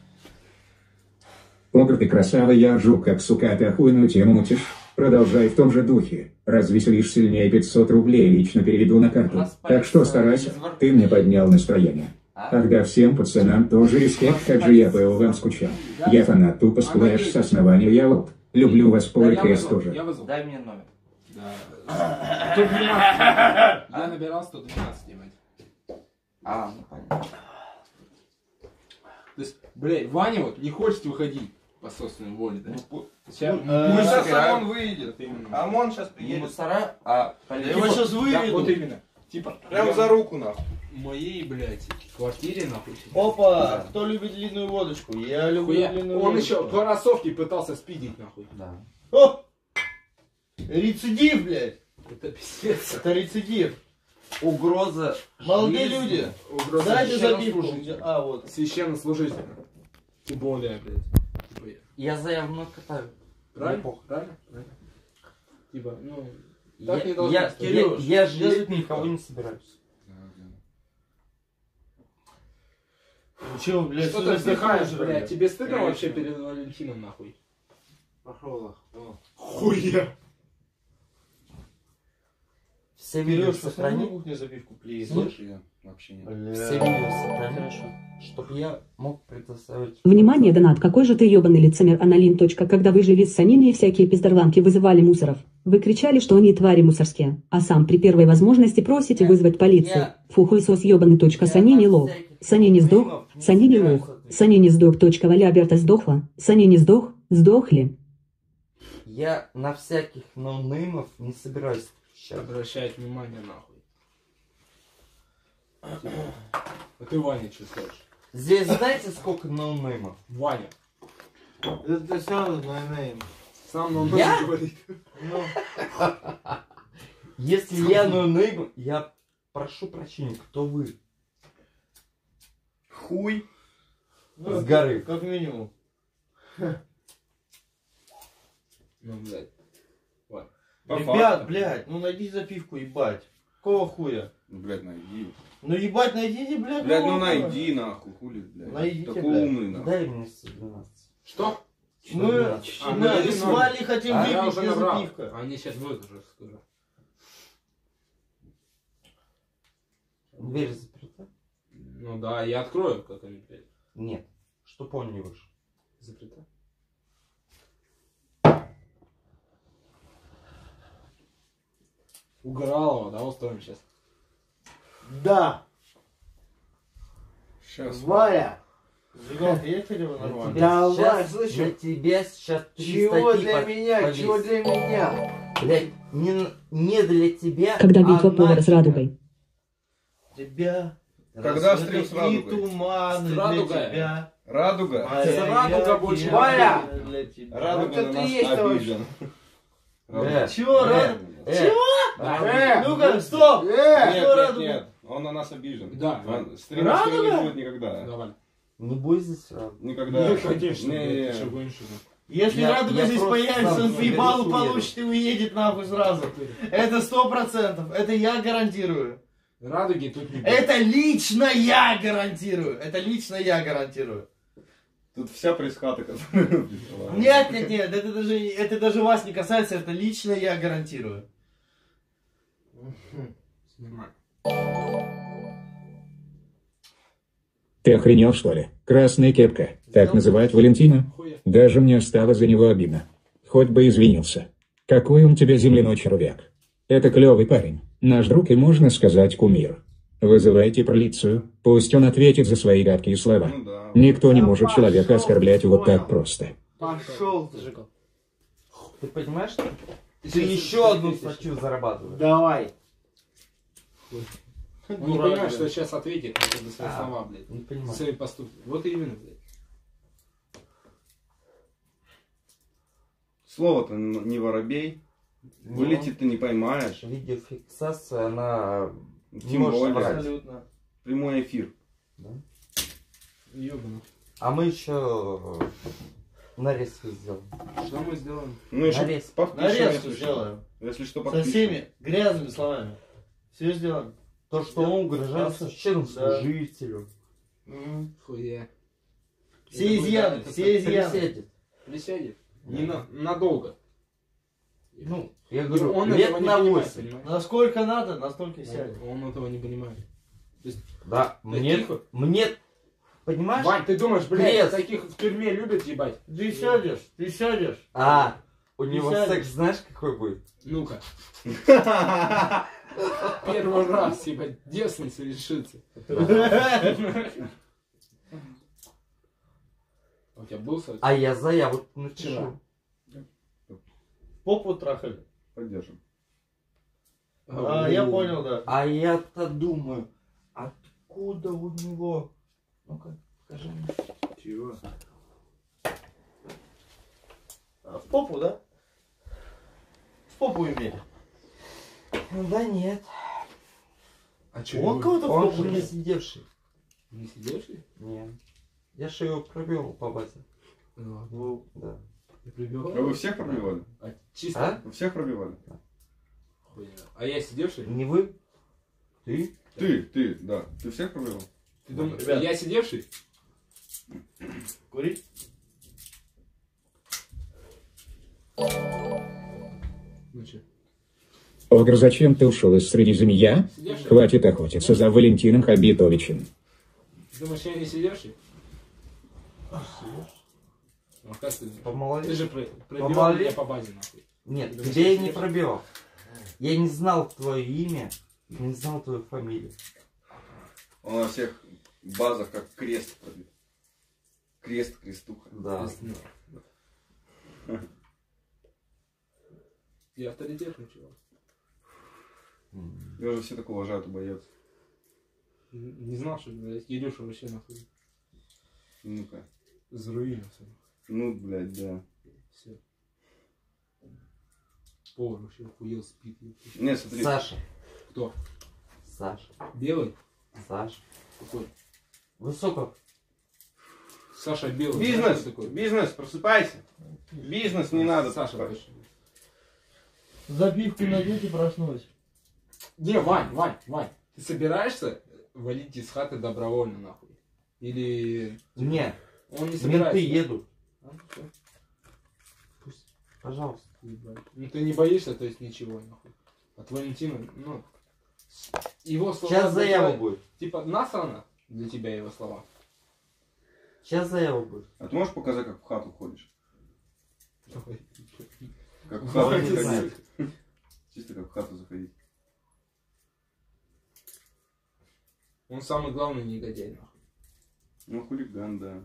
Огр, ты красава, я ржу, как сука, ты охуенную тему мутишь. Продолжай в том же духе. Развеселишь сильнее пятьсот рублей, лично переведу на карту. Так что старайся, ты мне поднял настроение. Тогда всем пацанам тоже респект, как же я был вам скучал. Я фанат тупо сплэш с основания, я вот. Люблю вас, Да, я Поликрес вызвал, тоже. я вызвал. Дай мне номер. Да. сто двенадцать. Я набирал сто двенадцать, ебать. А, ну понятно. То есть, блядь, Ваня вот не хочет выходить по собственной воле, да? Сейчас, Ну, мы сейчас собираем- ОМОН выйдет. Именно. ОМОН сейчас Не приедет. мусора, а Я полиция. его сейчас Да, вот выведу. именно. Типа, Прям я за руку, нахуй. в моей, блядь, квартире, нахуй. Опа, кто любит длинную водочку? Я люблю Хуя. длинную Он водочку. еще кроссовки пытался спидить, нахуй. Да. О! Рецидив, блядь. Это пиздец. Это рецидив. Угроза Молодые жизни. люди. Угроза Дайте запивку. священнослужителя. А, вот. Священнослужителя. Тем более, блядь. Типа, я- Я заявно катаю. Правильно? похуй. Правильно? Правильно. Типа, ну... Я, Так не должно я, стоять. я, Кирюш, я я жалеть запивку. никого не собираюсь. Ну чё, блядь, Что всю ты запивку вздыхаешь, нажрали? блядь? Тебе стыдно Конечно. вообще перед Валентином, нахуй? Пошел, ах, о. Хуя! Все видео Кирюш, посмотри на сохрани. кухне запивку, плиз. Слушай, я вообще нет. Все Бля. видео сохрани. Чтоб я мог предоставить. Внимание, донат, какой же ты ебаный лицемер, Аналин. Точка. Когда вы жили с Саниной и всякие пиздорванки вызывали мусоров. Вы кричали, что они твари мусорские, а сам при первой возможности просите вызвать полицию. Фу, хуесос ебаный. Точка. Санини лох. Санини сдох. Санини лох. Санини сдох. Точка. Валя Берта сдохла. Санини сдох. Сдохли. Я на всяких ноунеймов не собираюсь отвечать. Обращает внимание, нахуй. Типа, а ты, Ваня, что скажешь? Здесь знаете сколько ноунеймов? Ваня. Это все ноунейм. Сам нам Я? говорит. Ну, Если я ноунейм, я прошу прощения, кто вы? Хуй. Ну, С горы. Как минимум. Ну, блядь. По Ребят, факту. блядь, ну найди запивку, ебать. Какого хуя? Ну, блядь, найди. Ну ебать, найдите, блядь. Блядь, ну какого хуя? найди, нахуй, хули, блядь. Найдите, Такой блядь. умный, нахуй. Дай мне сто двенадцать. Что? Мы, А, мы найди с номер. Валей хотим А я выпить уже без набрал. запивка. Они сейчас будут уже скоро. Дверь заперта? Ну да, я открою, как они, блядь. Нет. Чтоб он не вышел. Заплета. Угоралова, да, устроим сейчас. да, Сейчас. Валя, Зигалка, есть хотя бы На нормально? тебя Давай, сейчас, слышишь? на тебя сейчас три чего статьи для по- меня, повесят. чего для меня? Блядь, не, н- не для тебя. Когда битва а повара на с тебя. радугой. Тебя. Когда развлекли стрим с радугой? туманы С для радугой? тебя. Радуга. Моя радуга больше. я Валя! для тебя. Радуга Вот на это нас и есть обижен. Э, Чего, э, рад- э, Э, Ну-ка, стоп! э, Нет, Что нет, радуга? нет. Он на нас обижен. Да. Он- Стрим Радуга? с ним не будет никогда. Давай. Не бойся сразу. Никогда. Ну, конечно, Не, блядь, не, ты что не. гонишь уже? Если Я- радуга я здесь просто появится, сам он по ебалу уеду. получит и уедет нахуй сразу. Это сто процентов. Это я гарантирую. Радуги тут не будет. Это лично я гарантирую. Это лично я гарантирую. Тут вся пресс-хата, которая... Нет, нет, нет, это даже, это даже вас не касается, это лично я гарантирую. Нормально. Ты охренел, что ли? Красная кепка. Так называют Валентина? Хуя. Даже мне стало за него обидно. Хоть бы извинился. Какой он тебе земляной червяк. Это клевый парень. Наш друг и, можно сказать, кумир. Вызывайте полицию. Пусть он ответит за свои гадкие слова. Ну да. Никто не Да может человека пошел, оскорблять вот так понял. просто. Пошел ты. Зажигал. Ты понимаешь, что ты сейчас- еще одну ты сейчас- статью зарабатываешь? Давай. Он не Дурак, понимает, блядь. что сейчас ответит на за свои А. слова, блядь. Не За понимаю. свои поступки. Вот именно, блядь. Слово-то н- не воробей. Ну, Вылетит ты не поймаешь. Видеофиксация, она не Тем может более. врать. Абсолютно. Прямой эфир. Ёбаный. А мы еще нарезки сделаем. Что мы сделаем? Ну еще Нарез. повпишем, Нарезку если что. сделаем. Если что, Со подпишем. всеми грязными словами. Все сделаем. То, что он угрожает Да. священнослужителю. Хуя. Все Это изъяны, будет, да, все изъяны. Присядет. Присядет. Не на, надолго. Ну, я говорю, он лет этого не на понимает, восемь. понимаешь? Насколько надо, настолько и сядет. Он, он этого не понимает. Да, мне, тихо. мне Понимаешь? Вань, ты думаешь, блядь, Крест. таких в тюрьме любят ебать? Ты сядешь, ты сядешь. А, у него сядешь. секс знаешь какой будет? Ну-ка. Первый раз, ебать, девственница решится. У тебя был секс? А я заяву напишу. Попу трахали. Поддержим. А, я понял, да. А я-то думаю, откуда у него... Ну-ка, покажи мне. Чего? А, в попу, да? В попу имели. Ну да нет. А чё? Он кого-то в Он попу же не имел. сидевший. Не сидевший? Нет. Я же его пробил по базе. Ну, Да. ты прибил? А вы всех пробивали? А, чисто? А? Вы всех пробивали? Хуйня. А я сидевший? Не вы? Ты? Ты, ты, да. Ты всех пробивал? Ты думаешь, Ребят. я сидевший? Курить? Ну чё? Огр, зачем ты ушел из Средиземья? Сидевший? Хватит охотиться за Валентином Хабитовичем. Ты думаешь, я не сидевший? Ну, как ты? Ты Помолодец. же про- пробивал Помолодец. меня по базе, нахуй. Нет, Ты думаешь, тебя я я не сидевший? пробивал. Я не знал твое имя, не знал твою фамилию. Он на всех базах как крест пробит. Крест, крестуха. Да. Я авторитетный чувак. Его же все так уважают и боятся. Н- Не знал, что блядь, Илюша вообще нахуй Ну-ка. заруинился. Ну, блядь, да. Все. Повар вообще охуел, спит. ебать. Не, смотри. Саша. Кто? Саша. Белый? Саша. Какой? Высоков. Саша Белый. Бизнес, Знаешь, кто такой? бизнес, просыпайся. Бизнес не надо. Саша просыпать. точно. Запивку надеть и проснулась. Не, Вань, Вань, Вань, ты собираешься валить из хаты добровольно, нахуй? Или Нет, он не собирается? менты едут. А, всё. Пусть. Пожалуйста. Ебать. Ну ты не боишься, то есть ничего, нахуй. От Валентина, ну, с- его слова... Сейчас для заява тебя- будет. Типа, насрано для тебя его слова? Сейчас заява будет. А ты можешь показать, как в хату ходишь? Давай. Как в Давай, хату не заходить. знаю. Чисто как в хату заходить. Он самый главный негодяй, нахуй. Ну, хулиган, да.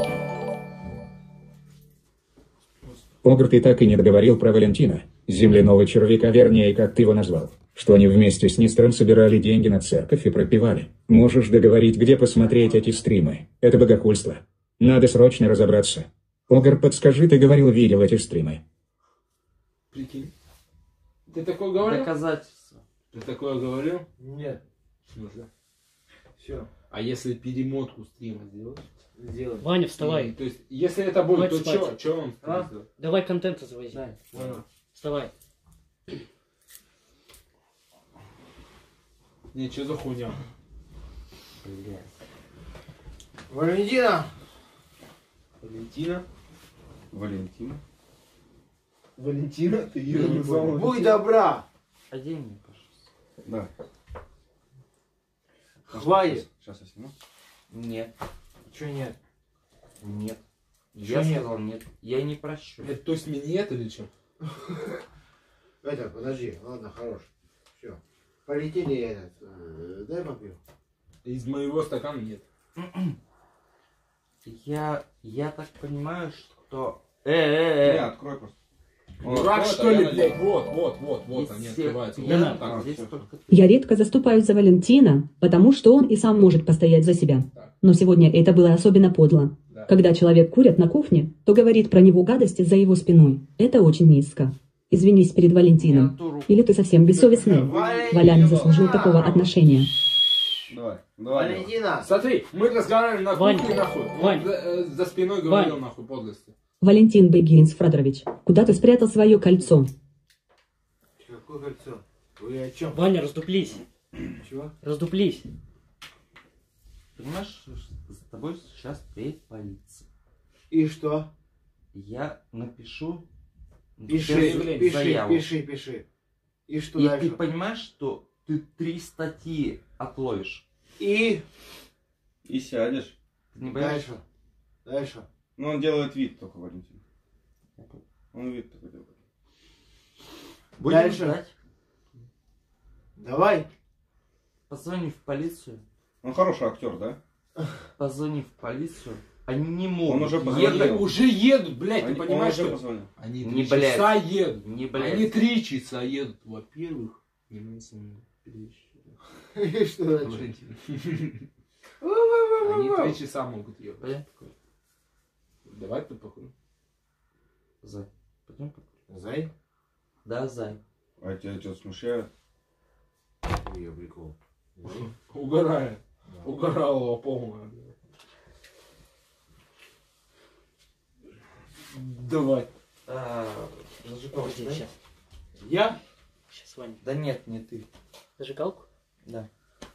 Огр, ты так и не договорил про Валентина, земляного червяка, вернее, как ты его назвал. Что они вместе с Нистером собирали деньги на церковь и пропивали. Можешь договорить, где посмотреть эти стримы? Это богохульство. Надо срочно разобраться. Огр, подскажи, ты говорил, видел эти стримы. Прикинь. Ты такое говорил? Доказательства. Ты такое говорил? Нет, В смысле? все, А если перемотку стрима сделать? сделай. Ваня, И, вставай. то есть, если это будет, Хватит то спать. что? Что он А? сделает? Давай контента завози. Дай. Ладно. Вставай. Не, что за хуйня? Блядь. Валентина! Валентина? Валентина. Валентина? Ты ее не понял. Будь добра! Одень мне, пожалуйста. Да. Хватит! Сейчас я сниму. Нет. Че нет? Нет. Чё Я нет? сказал нет. Я не прощу. Это то есть минет или что? Это, подожди, ладно, хорош. Все. Полетели этот. э, дай попью. Из моего стакана нет. Я, я так понимаю, что... Э, Не, э, э. открой просто. Он Дурак, откроет, что а я ли, надену. блядь? Вот, вот, вот, вот Из они всех открываются. пьян Вот так. здесь всё. только ты. Я редко заступаюсь за Валентина, потому что он и сам может постоять за себя. Но сегодня это было особенно подло. Да. Когда человек курит на кухне, то говорит про него гадости за его спиной. Это очень низко. Извинись перед Валентином. Я ту руку. Или ты совсем бессовестный. Валя не заслужил такого отношения. Давай, давай. давай. Валентина! Смотри, мы разговариваем на Вань, кухне, нахуй. Он Вань. за, э, за спиной говорил, Вань. нахуй, подлости. Валентин Бегинс Фрадорович, куда ты спрятал свое кольцо? Какое кольцо? Вы о чем? Ваня, раздуплись. Чего? Раздуплись. Понимаешь, с тобой сейчас приедет полиция. И что? Я напишу... Пиши, заявление, пиши, заяву. пиши, пиши. И что И дальше? ты понимаешь, что ты три статьи отловишь. И... И сядешь. Не боишься? Дальше. Дальше. Ну, он делает вид только, Валентин. Он вид только делает. Будем Дальше. ждать. Давай. Позвони в полицию. Он хороший актер, да? Позвони в полицию. Они не могут Он уже позвонил. ехать. Они уже едут, блядь, Они- ты он понимаешь, уже что... позвонил. Они Не, три блядь. часа едут. Не, блядь. Они три часа едут. Во-первых, не нравится мне вещи. И что дальше? Валентин. Они три часа могут ехать. Пойдем? Давай ты покурим. Зай. Пойдем? Зай? Да, Зай. А тебя что смущает? Я прикол. Угорает. Угорало полное. Давай. А, зажигалку Подожди, дай. сейчас. Я? Сейчас, Ваня. Да нет, не ты. Зажигалку? Да.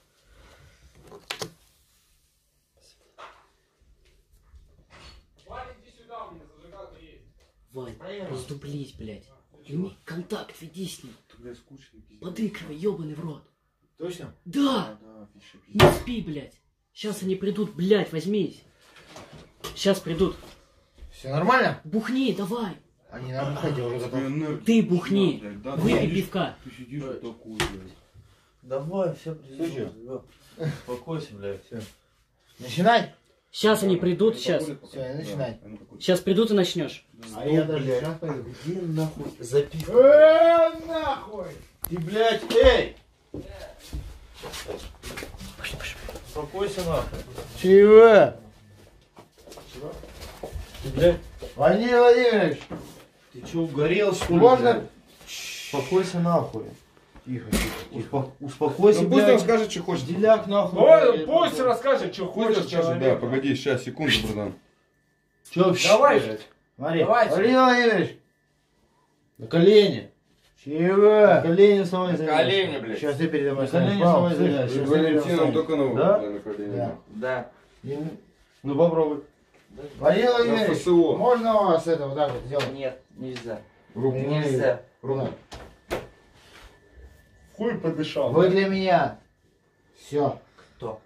Вань, раздуплись, блядь. Ими контакт, веди с ним. Ты, бля, скучный, пиздец. Подыгрывай, ебаный в рот. Точно? Да! Да, пиши, пиши. Не спи, блядь. Сейчас они придут, блядь, возьмись. Сейчас придут. Все нормально? Бухни, давай. Они нам хотят уже готовы. Энергию. Ты бухни. Да, блядь, да, Выпей ты пивка. Ты сидишь вот такой, блядь. Давай, все Слышишь? Успокойся, блядь. Все. Начинай. Сейчас они придут, Они сейчас. покурят пока. Всё, начинай. Да, они покурят. Сейчас придут и начнешь. А я даже сейчас пойду. Иди нахуй. Запи. Э, нахуй! Ты, блядь, эй! Успокойся нахуй. Чего? Чего? Ты, блядь, Владимир Владимирович, Ты че, угорел, что ли? можно? блядь? Успокойся нахуй. Тихо, тихо, тихо. Успо- Успокойся, Ну пусть он блядь. скажет, что хочет. Деляк нахуй. Ой, блядь. пусть расскажет, что Пусть хочет расскажет, да, человек. погоди, сейчас, секунду, братан. Чё, Давай блядь? же. Смотри, Давайте. Владимир Владимирович, На колени. На чего? колени самой Колени, блядь. Сейчас я передо мной На колени стану. самой залезь. Перед Валентином только на Да? на колени. Да. Да. И- Ну попробуй. Владимир На Владимирович, ФСО. можно у вас это вот так вот сделать? Нет, нельзя. Руку. Нельзя. Руку. Хуй подышал. Вы для меня. Все. Кто?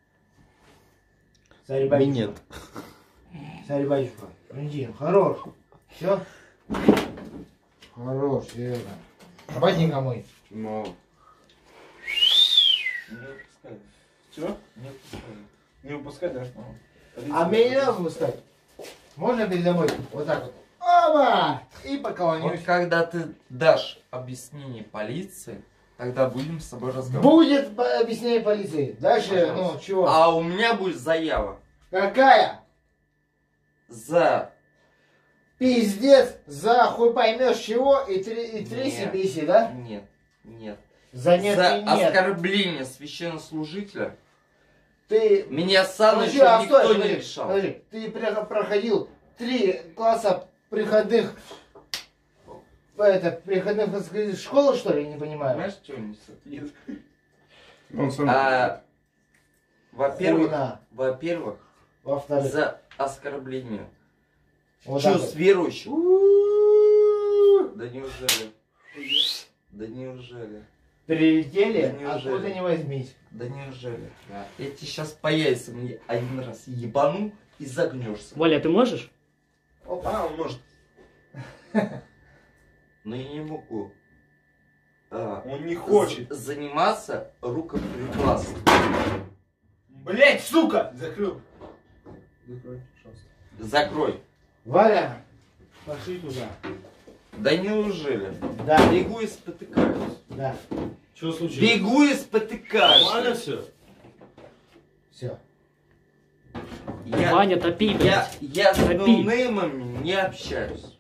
Царь батюшка. Нет. Царь батюшка. Валентин, хорош. Все? Хорош, серьезно. Ботинка мой. Мало. Не выпускай. Чего? Не выпускай. Не выпускай, да? А мне не надо выпускать. Можно передо мной вот так вот? Оба! И Вот поклонюсь. когда ты дашь объяснение полиции, тогда будем с тобой разговаривать. Будет по- объяснение полиции. Дальше, ну, чего? А у меня будет заява. Какая? За... Пиздец, за хуй поймешь чего и три, и три Нет. сибиси, да? Нет, нет. За нет За и нет. оскорбление священнослужителя Ты... меня сам Подожди, еще а никто стой, не подожди, решал. подожди. Ты про- проходил три класса приходных... Это, приходных так сказать, школы, что ли, я не понимаю? Знаешь, что он несет? Он сам. А, во-первых, Хуйна. во-первых, Во-вторых, за оскорбление вот так чувств вот. верующих. Да неужели? Да неужели? Прилетели, Да неужели? откуда не возьмись. Да неужели? Я тебе сейчас по яйцам не- один раз ебану и загнешься. Валя, ты можешь? А, он может. Но я не могу. А, Он не хочет. з- заниматься рукоприкладством. Блять, сука! Закрыл. Закрой, пожалуйста. Закрой. Валя, пошли туда. Да неужели? Да, Бегу и спотыкаюсь. да, Что случилось? Бегу и спотыкаюсь. Нормально все? все. Я, Ваня, топи, я, блядь. я с Топи. ноунеймами не общаюсь.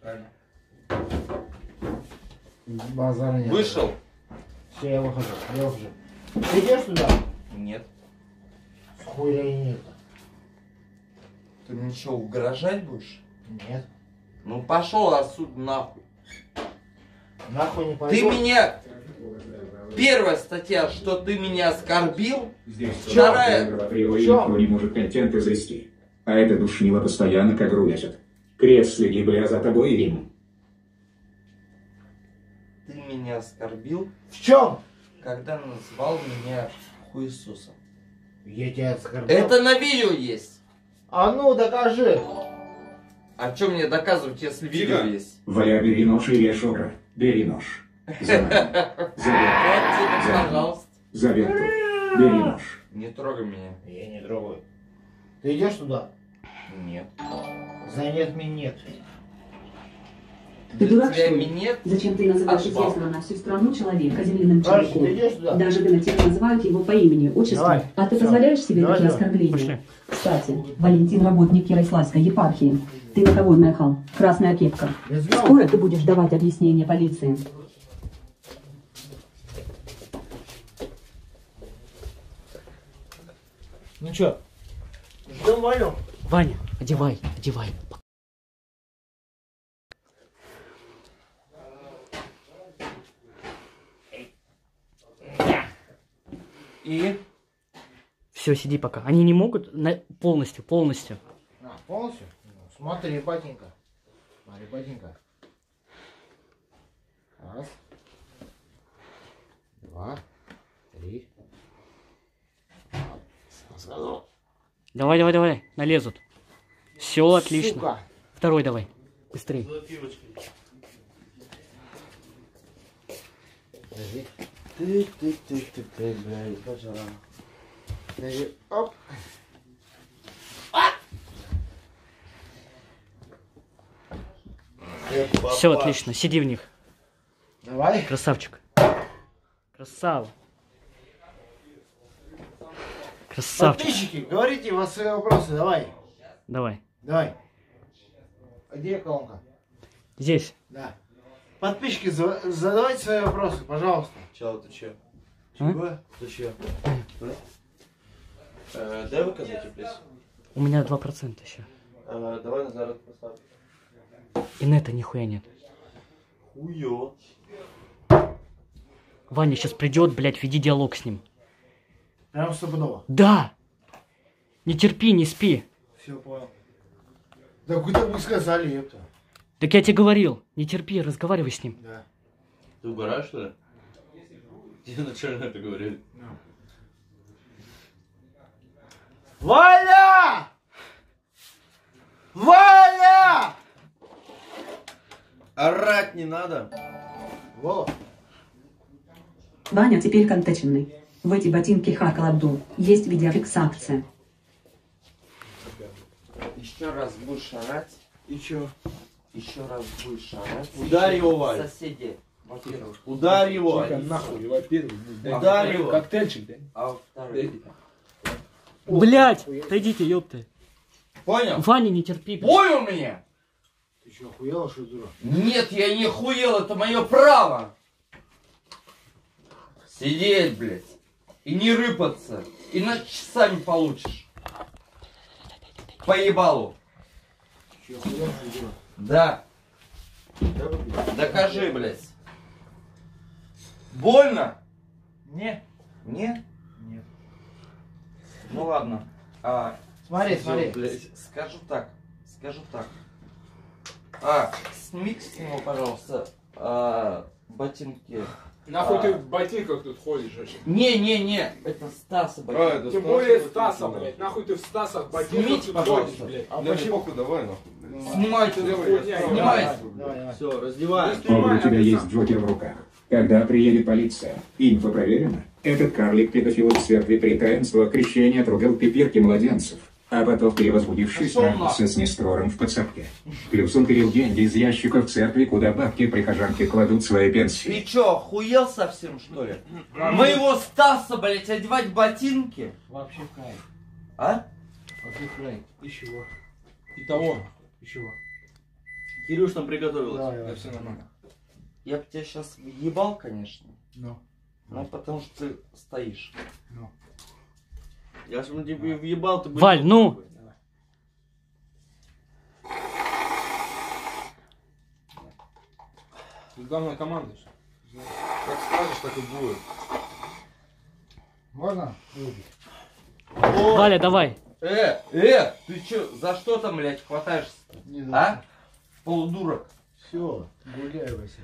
Базар нет. Вышел? Все, я выхожу, я выхожу. Ты идешь туда? Нет. Хуя и нет. Ты мне что, угрожать будешь? Нет. Ну пошел отсюда нахуй. Нахуй не пойду. Ты меня... Первая статья, что ты меня оскорбил. Здесь Вторая. априори В чем? никто не может контент завести. А это душнило постоянно как лезет. Крест, следи бы я за тобой, Рим. Ты меня оскорбил, В чем? когда назвал меня хуесосом. Я тебя оскорбил. Это на видео есть. А ну, докажи. А что мне доказывать, если видео есть? Валя, бери нож и режь огра. Бери нож. За нами. Вот тебе, За пожалуйста. За верту. Бери нож. Не трогай меня. Я не трогаю. Ты идешь туда? Нет. За нет минет. Ты дурак, Тебя что ли? минет? Зачем ты называешь Отбал. известного на всю страну человека земляным Дальше, человеком? ты идешь туда? Даже гонотели называют его по имени, отчеству. Давай. А ты Всё. позволяешь себе Давай, такие давай. оскорбления? Пошли. Кстати, Валентин работник Ярославской епархии. Ты на кого наехал? Красная кепка. Я знал. Скоро ты будешь давать объяснение полиции. Ну чё, ждем Ваню? Ваня, одевай, одевай. И? Все, сиди пока. Они не могут на... полностью, полностью. А, полностью? Ну, смотри, батенька. Смотри, батенька. Раз. Два. Три. Сказал. Давай, давай, давай, налезут. Все отлично. Сука. Второй давай, быстрее. Подожди. Ты, ты, ты, ты, ты, блядь, пожалуйста. Подожди, оп. Все отлично, сиди в них. Давай. Красавчик. Красава. Красавчик. Подписчики, говорите у вас свои вопросы, давай. Давай. Давай. А где колонка? Здесь. Да. Подписчики, за- задавайте свои вопросы, пожалуйста. Чел, ты че? А? Чего? Ты че? Э, дай выказать, плиз. У меня два процента еще. Э, давай на заряд поставь. И нета нихуя нет. Хуё. Ваня сейчас придет, блядь, веди диалог с ним. Прям стопудово. Да! Не терпи, не спи. Все, понял. Да куда вы сказали, ёпта? Так я тебе говорил, не терпи, разговаривай с ним. Да. Ты угораешь, что ли? Тебе начально это говорили. Валя! Валя! Орать не надо. Вот. Ваня теперь контеченный. В эти ботинки хакал Абдул. Есть видеофиксация. Еще раз будешь орать. И чё? Еще раз будешь орать. Ударь его, Валь. Соседи. Во-первых. Ударь его. Тихо, нахуй, во-первых. Ударь его. Коктейльчик, да? А во-вторых. Блядь, отойдите, ёпты. Понял? Ваня, не терпи. блядь. Понял меня? Ты что, охуела, что ли, дура? Нет, я не хуел, это мое право. Сидеть, блядь. И не рыпаться. Иначе сами получишь. Поебалу. Ты что, охуела, что ли, дура? Да. Докажи, блядь. Больно? Не. Не? Нет. Ну ладно. А, Смотри, всё, смотри. блядь, скажу так. Скажу так. А, сними с него, пожалуйста, а, ботинки. Нахуй А. ты в ботинках тут ходишь вообще? Не-не-не, это Стаса ботинки. А, это Тем Стаса более ботинки, Стаса, да. блядь. Нахуй ты в Стаса в ботинках Снимите, тут пожалуйста. ходишь, блядь. А Да не почему? похуй, давай нахуй. блядь. Снимайте, Что за нахуй. хуйня, Снимайте. Давай, давай. Все, раздевай. О, у тебя есть Джокер в руках. Когда приедет полиция, инфа проверена. Этот карлик-педофил в церкви при таинство крещения трогал пипирки младенцев, а потом перевозбудившись Пошёл справился с Нестором в подсадке. Плюс он перел деньги из ящика в церкви, куда бабки прихожанки кладут свои пенсии. Ты чё, охуел совсем, что ли? Моего Стаса, блядь, одевать ботинки? Вообще в кайф. А? Вообще в кайф. И чего? И того. И чего? Кирюш там приготовилась. Давай, Да давай. все нормально. Я бы тебя сейчас въебал, конечно. Ну. Ну, потому что ты стоишь. Я же тебе въебал, ты бы... Валь, ну! Тут главное команда. Как скажешь, так и будет. Можно? Выпить? Валя, давай. Э, э, ты чё, за что там, блядь, хватаешься? Не А? Полудурок. Все, гуляй, Вася.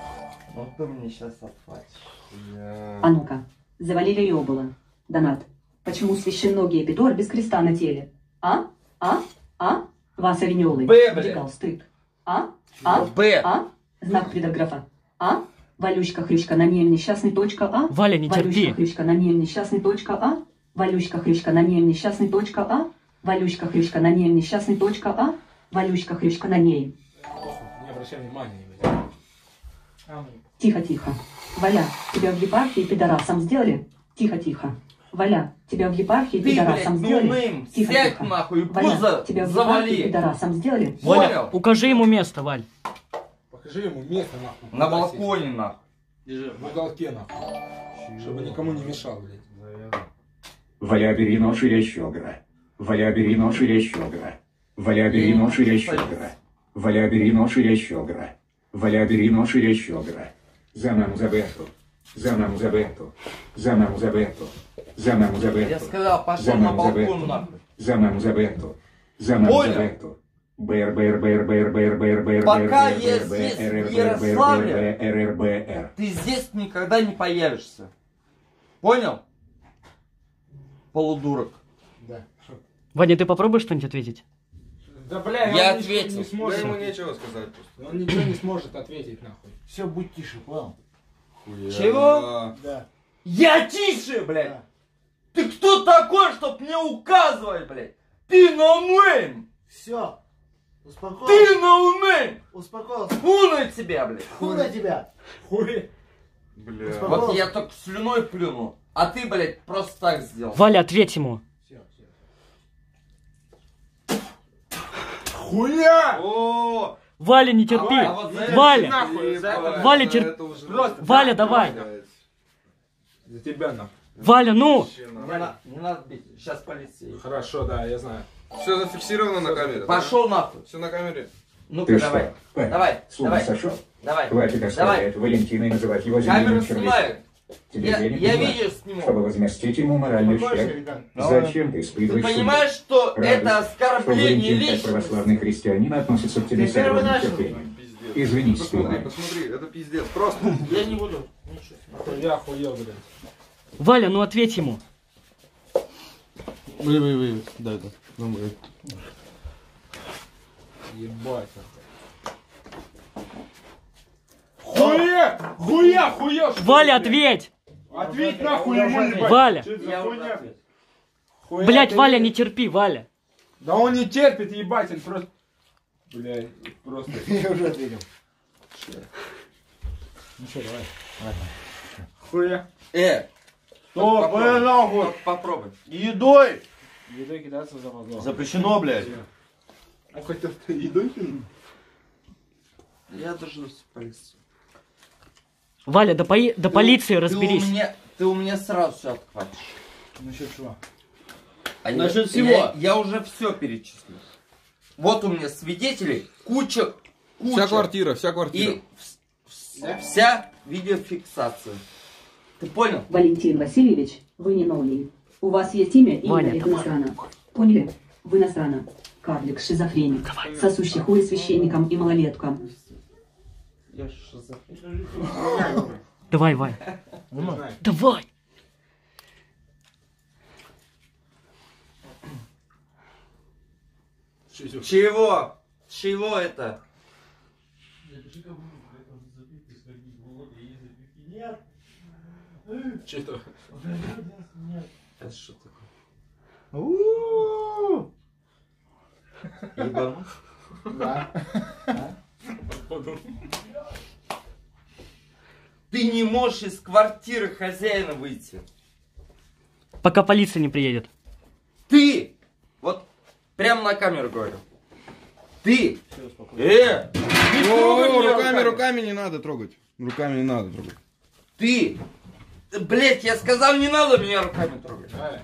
Ну ты мне сейчас отхватишь. А ну-ка, завалили ёбула. Донат. Почему священногий Эпидор без креста на теле? А? А? А? Вас овинёлый. Б, блядь. Декал стык. А? А? Б. А? Знак предографа. А? Валючка хрючка на нем несчастный точка А. Валя, не терпи. Валючка хрючка на нем несчастный точка А. Валючка хрючка на нем несчастный точка А. Валючка хрючка на нем несчастный точка А. Валючка хрючка на ней. Не обращай внимания, блядь. Тихо, тихо. Валя, тебя в епархии пидорасом сделали? Тихо, тихо. Валя, тебя в епархии Ты, блядь, пидорасом сделали? ноунейм, Тихо, сядь тихо. нахуй, Валя, пузо тебя в завали. епархии пидорасом сделали? Понял? Валя, укажи ему место, Валь. Покажи ему место, нахуй. На Куда балконе, нахуй. сесть? В уголке, нахуй. Чтобы никому не мешал, блядь. Валя бери нож или щегра. Валя бери нож или щегра. Валя бери нож или щегра. Валя бери нож или щегра. Валя бери нож или щегра. За маму за Бету. За маму за Бету. За маму за Бету. За маму за Бету. Я сказал, пошел За на маму за балкон, Бету. нахуй. За маму за Бету. За маму за Понял? Бету. Бр бр бр бр бр бр бр Пока бр, я бр, здесь, бр, в бр, Ярославле, бр, бр, р, р, б, р. Ты здесь никогда не появишься. Понял? Полудурок. Да. Ваня, ты попробуй что-нибудь ответить? Да, бля, Я он ничего ответил. не Да сможет. ему нечего сказать просто. Он ничего не сможет ответить, нахуй. Все, будь тише, понял? Хуя. Чего? Да. Я тише, блядь! Ты кто такой, чтоб мне указывать, блядь? Ты ноунейм! Все. Успокойся. Ты ноунейм! Успокойся. Фу на тебя, блядь! Фу на тебя. Хуй. Бля. Вот я только слюной плюну, а ты, блядь, просто так сделал. Валя, ответь ему. Хуя! О! Валя, не терпи. А вот за это Валя, нахуй, за это- Валя, за тер- это уже Просто Валя, давай. блядь. За тебя, нахуй. Валя, ну. Вообще, Не, нахуй. на- не надо бить, сейчас полиция. Хорошо, да, я знаю. Все зафиксировано на камере. Пошел нахуй. Все на камере. Ну-ка, Ты давай. что, парень, Давай, с ума давай. сошел? Давай. Хватит Давай. оскорблять Валентина и называть его Камеру земляным червяком. снимаю. Тебе Я, денег я не платят, видео чтобы сниму. возместить ему моральный Успокойся, ущерб. ребят. Зачем ты Ты испытываешь понимаешь, что Радость, это что оскорбление Валентин, как личности? православный христианин, относится к тебе Ты с первый огромным начал. терпением. Пиздец. Извини, Посмотри, Стивен. посмотри, это пиздец. Просто. Я не буду. Я охуел, блядь. Валя, ну ответь ему. Вы, вы, вы. Да, да. Ну, вы. Ебать. Хуя! Хуя, хуя! что Валя, ли, блядь? ответь. Ответь нахуй ему, ебать. Валя. Что это за Я хуйня, уже блядь? Хуя Блять, ты, Валя, блядь. не терпи, Валя. Да он не терпит, ебать, он просто... Блядь, просто... Я уже ответил. Ну что, давай. Хуя. Э, Что, попробуй. нахуй? Поп- попробуй. Едой. Едой кидаться за мозгом. Запрещено, блядь. Он хотел едой кинуть? Я дождусь полиции. Валя, до, пои- до полиции Ты разберись. у меня, ты у меня сразу все отхватишь. Насчет чего? А Насчет я, всего. Я, я уже все перечислил. Вот у меня свидетелей куча, куча. Вся квартира, вся квартира. И вс- вс- вся видеофиксация. Ты понял? Валентин Васильевич, вы не ноунейм. У вас есть имя, имя Ваня, и давай. Насрана. Поняли? Вы Насрана. Карлик, шизофреник, сосущий хуй священникам и малолеткам. Я шизофреник. Давай, Валя. Давай. Чего? Чего это? Что? Это что такое? У-у-у. Ебанут? Да. Ты не можешь из квартиры хозяина выйти. Пока полиция не приедет. Ты! Вот прям на камеру говорю. Ты! Э! Не трогай О, меня руками, руками не надо трогать. Руками не надо трогать. Ты! Блять, я сказал, не надо меня руками трогать. Давай.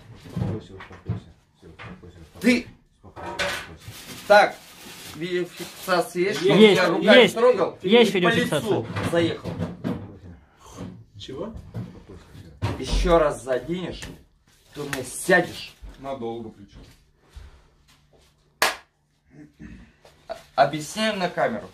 Ты! Так, видеофиксация есть? Что Есть, я руками есть, трогал? есть И по видеофиксация. лицу заехал. Чего? Еще раз заденешь, ты у меня сядешь. Надолго причем. А- Объясняем на камеру.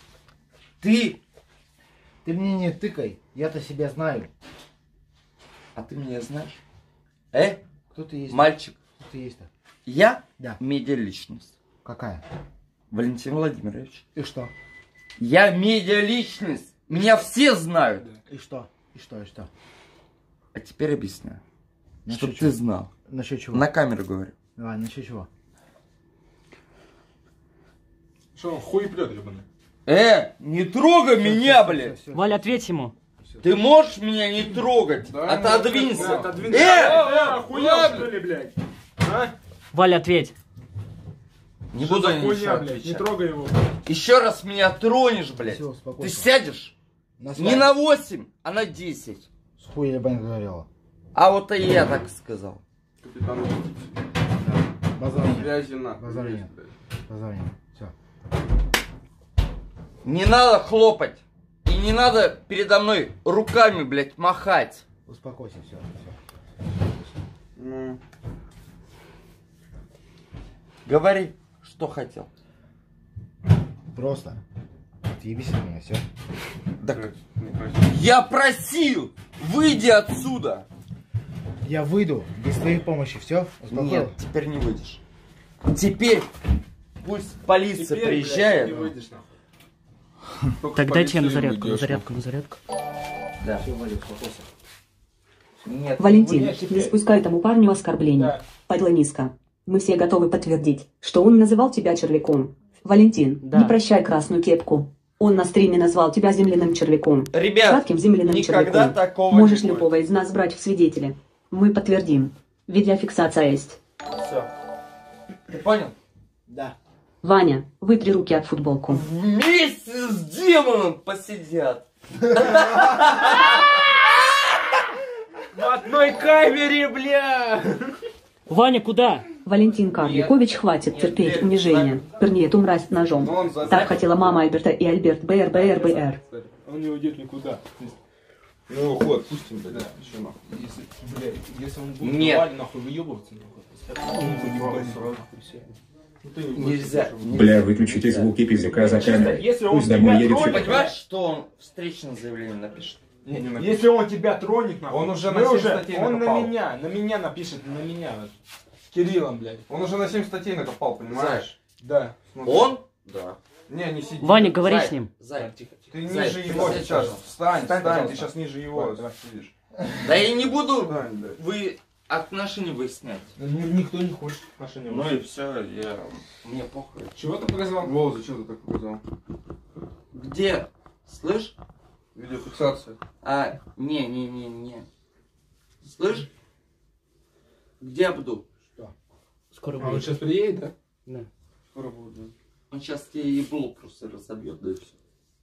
Ты! Ты мне не тыкай, я-то себя знаю. А ты меня знаешь? Э? Кто ты есть? Мальчик. Кто ты есть-то? Я? Да. Медиаличность. Какая? Валентин Владимирович. И что? Я медиаличность. Меня все знают. И что? И что? И что? А теперь объясняю. Насчет Чтоб чего? ты знал. Насчет чего? На камеру говорю. Давай, насчет чего? Что он хуеплет, ебаный? Э, не трогай меня, блядь. Валя, ответь ему. Ты можешь меня не трогать? Отодвинься. Отодвинься. Э! Охуел, что ли, блядь? А? Валя, ответь. Не Что буду за ничего хуйня, блядь? Не отвечать. трогай его. Еще раз меня тронешь, блядь. Всё, Ты успокойся. сядешь На не свадьбе. на восемь, а на десять. С хуя ебань говорила. А вот и я так сказал. Капитан Базар нет. связи на. Базар нет. Базар нет. Все. Не надо хлопать. И не надо передо мной руками, блядь, махать. Успокойся, все. Ну, Говори, что хотел. Просто. Отъебись от меня, все. Так, не красиво. я просил, выйди отсюда. Я выйду без твоей помощи, все? Нет, теперь не выйдешь. Теперь пусть полиция Теперь, приезжает. блядь, не выйдешь, нахуй. Только Так дайте я на полиции зарядку, на уйдешь, зарядку, на зарядку. Да. Все, Валик, успокойся. Нет, Валентин, не не теперь. спускай тому парню оскорбления. Да. Падла низко. Мы все готовы подтвердить, что он называл тебя червяком. Валентин, Да. не прощай красную кепку. Он на стриме назвал тебя земляным червяком. Ребят, Сладким земляным никогда червяком. такого Можешь не будет. любого из нас брать в свидетели. Мы подтвердим. Видеофиксация есть. Все. Ты понял? Да. Ваня, вытри руки от футболку. Вместе с демоном посидят. В одной камере, бля! Ваня, куда? Валентин Карликович, хватит терпеть унижение. Верни эту мразь ножом. Ну, он за- Так хотела мама Альберта и Альберт. БР, БР, БР. Он не уйдет никуда. Ну, уход, отпустим, блядь. Да. Еще нахуй. Если, блядь, если он будет Нет. Вале, нахуй выебываться, нахуй. Он будет ебать сразу, и всё. Ну, ты не Нельзя. Бля, выключите звуки пиздюка за камерой. Если он Пусть домой тебя едет Ты тронет, сюда. понимаешь, что он встречное заявление напишет? Не, Не напишет. если он тебя тронет, нахуй. Он уже мы на семь уже, статей он накопал. на меня, на меня напишет, на меня. Вот. С Кириллом, блядь. Он уже на семь статей накопал, понимаешь? Да. Смотри. Он? Да. Не, не сиди. Ваня, говори Зай, с ним. Зай, тихо, тихо. Ты Зай, ниже его присядь, сейчас. пожалуйста. Встань, Встань, встань, ты пожалуйста. сейчас ниже его Давай. сидишь. Да я не буду Встань, блядь. вы отношения выяснять. Ну, никто не хочет отношения. Ну и все, я... мне похуй. Чего ты показал? Вова, зачем ты так показал? Где? Слышь? Видеофиксация. А, не-не-не-не. Слышь? Где Абдул? Скоро А он будет. сейчас приедет, да? Да. Скоро будет, да. Он сейчас тебе ебло просто разобьет, да и все.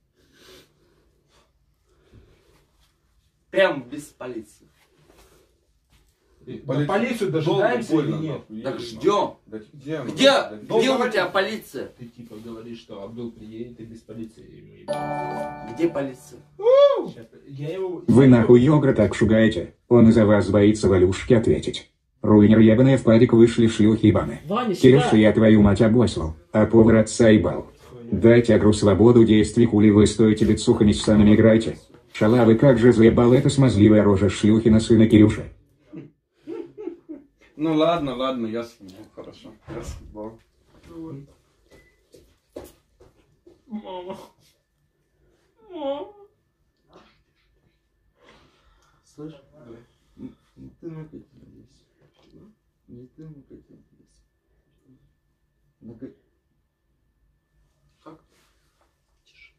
Прям без полиции. И- Полицию- На полицию Долго, дожидаемся или больно, нет? нахуй, Так едешь, ждем. нахуй. Да где? он? Где? Да Где долго у тебя полиция? Ты типа говоришь, что Абдул приедет и без полиции ему ебать. Где полиция? Щас, Я его... Вы нахуй Йогра так шугаете? Он из-за вас боится Валюшке ответить. Руинер ебаные в падик вышли шлюхи ебаны. Ваня, Кирюша, сюда. я твою мать обоссал, а повар отца ебал. Дайте агру свободу действий, хули вы стоите бицухами с самыми играйте. Шалавы, как же заебал эта смазливая рожа шлюхина сына Кирюши. Ну ладно, ладно, я съебал, хорошо. Я съебал. Мама. Мама. Слышь? Не ты ну-ка здесь. Не ты ну-ка здесь. Ну-ка. Как? Тише.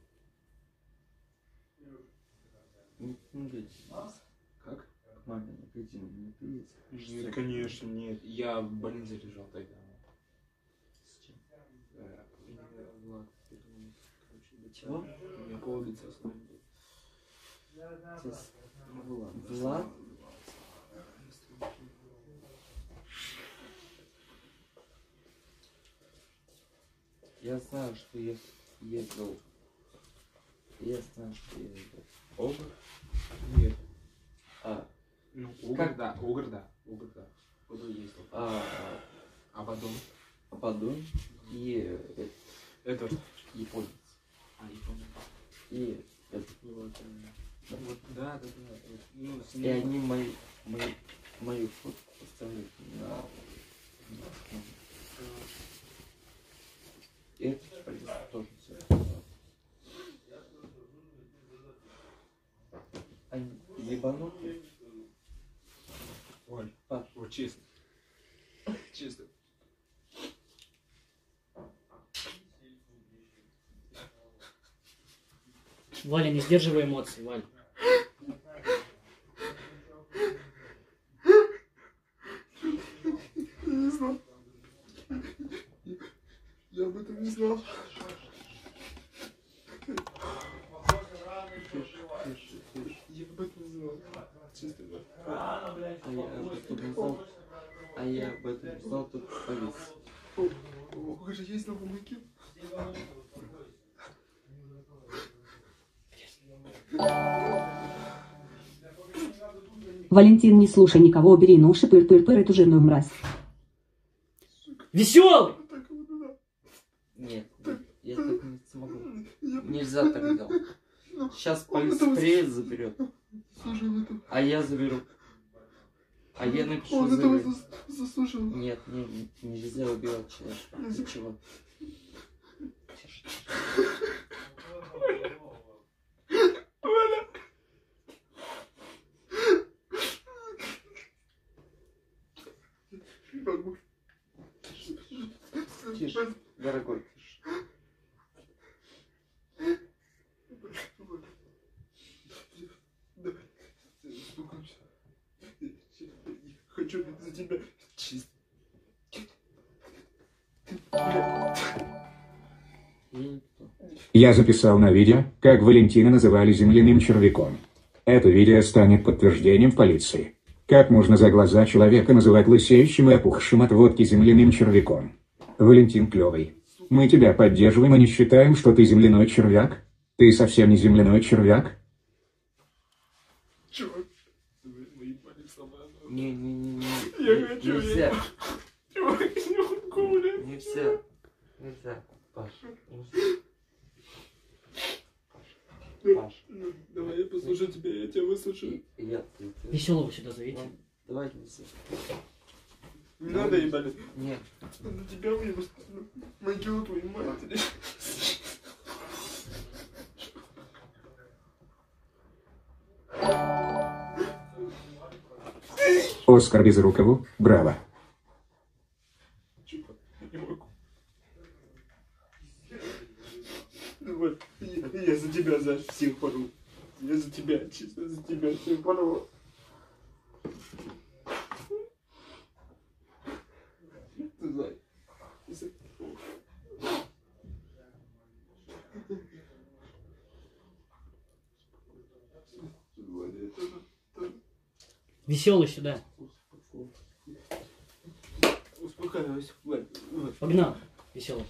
Не ты ну-ка здесь. Как? Маме, ну-ка иди, не ты есть. Нет, конечно, нет. Я в больнице лежал тогда. С чем? Э, мне Влад перезвонил. Короче, до Чего? У меня пол лица остановил. Сейчас. Ну ладно. Влад? Я знаю, что я ездил. Я знаю, что я ездил. Оба? Нет. А, Ну, угор, Как? да, угор, да. Угор, да. Куда ездил. а, А потом? а потом и э, Это японец. А, не помню. И это, Вот, э, Вот, да, да, да. Ну, И снимай. они мои, мои, мою фотку поставили на... И этот полис тоже все. Они ебанутые. Валь, Паш, вот чисто. Чисто. Валя, не сдерживай эмоций, Валь. Не знал. Я об этом не знал. Я об этом не знал. Чисто, да. а я об этом не знал. А я об этом не знал, тут полис. О, о, покажи, есть на бумаге. Валентин, не слушай никого, убери нож и пыр-пыр-пыр эту жирную мразь. Веселый! Нет, я так не смогу. Нельзя так делать. Сейчас полис приедет, заберет. А я заберу. А я напишу Он этого заберу. зас- заслужил. Нет, не, нельзя убивать человека. Из-за чего? Не могу. Тише, дорогой, тише. Давай, успокойся. Хочу за тебя чисто. Я никто. Я записал на видео, как Валентина называли земляным червяком. Это видео станет подтверждением в полиции. Как можно за глаза человека называть лысеющим и опухшим от водки земляным червяком? Валентин клевый. Мы тебя поддерживаем и не считаем, что ты земляной червяк. Ты совсем не земляной червяк. Чувак, мы мы ебали в самое. Не-не-не. Я хочу, Нельзя. я- Чувак, я не могу, блядь. Нельзя. Нельзя. Паш. нельзя. Паш. Ну, давай я послушаю тебя, я тебя выслушаю. И я, ты, ты. Веселого сюда зовите. Ладно, давай нельзя. Не надо ебали. Нет. На тебя уебать. Могилу твою матери. Оскар Безрукову, браво. Чувак, я не могу. Давай, я, я за тебя за всех порву. Я за тебя, чисто за тебя всех порву. Ты знай. За- Ваня, это- это- Веселый сюда. Успокаивайся, Вань. Вань. Погнал. Веселый.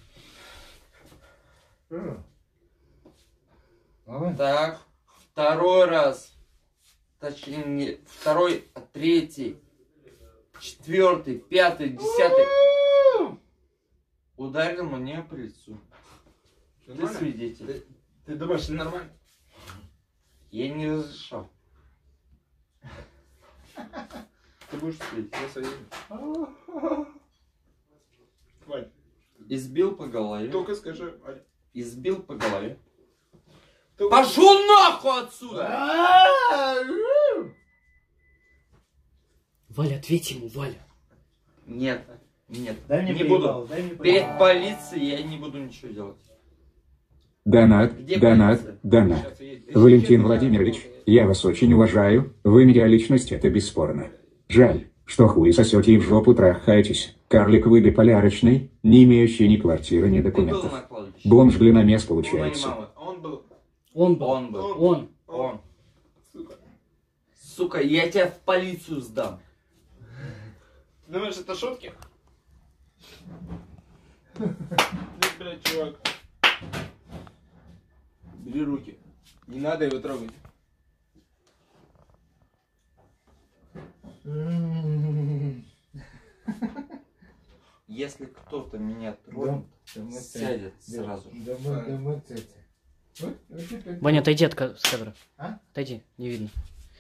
Так, второй раз. Точнее, не второй, а третий. Четвертый, пятый, десятый. Ударил мне по лицу. Ты Нормально? свидетель. Ты, ты думаешь, нормально? Я не разрешал. Ты будешь спеть, я советую. Вань, Избил по голове. только скажи, Вань. Избил по голове. Только- Пошел нахуй отсюда! Валя, ответь ему, Валя. Нет, нет, Дай мне не поебало, буду. дай мне Перед поебало. полицией я не буду ничего делать. Донат, Где донат, полиция? донат. Сейчас я- Валентин Владимирович, я вас очень уважаю, вы меня личность, это бесспорно. Жаль, что хуй сосете и в жопу трахаетесь. Карликовый биполярочный, не имеющий ни квартиры, ни Ты был документов. на кладбище? Бомж глиномес У моей получается. мамы. Он был. Он был. Он был. Он. Он. Сука. Сука, я тебя в полицию сдам. Ты думаешь, это шутки? Нет, блядь, чувак. Бери руки. Не надо его трогать. Если кто-то меня тронет, сядет сразу. Домой, домой, тетя. Ваня, отойди от ка- с кадра. А? Отойди, не видно.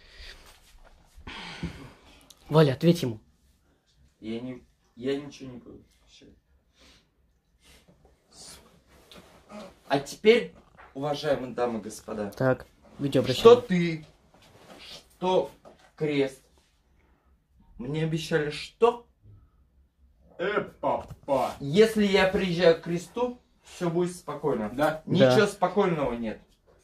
Валя, ответь ему. Я не... Я ничего не понял. А теперь, уважаемые дамы и господа, Так, видео что обращение. ты, что крест, мне обещали что? Э, папа. Если я приезжаю к кресту, все будет спокойно. Да? Ничего Да. спокойного нет.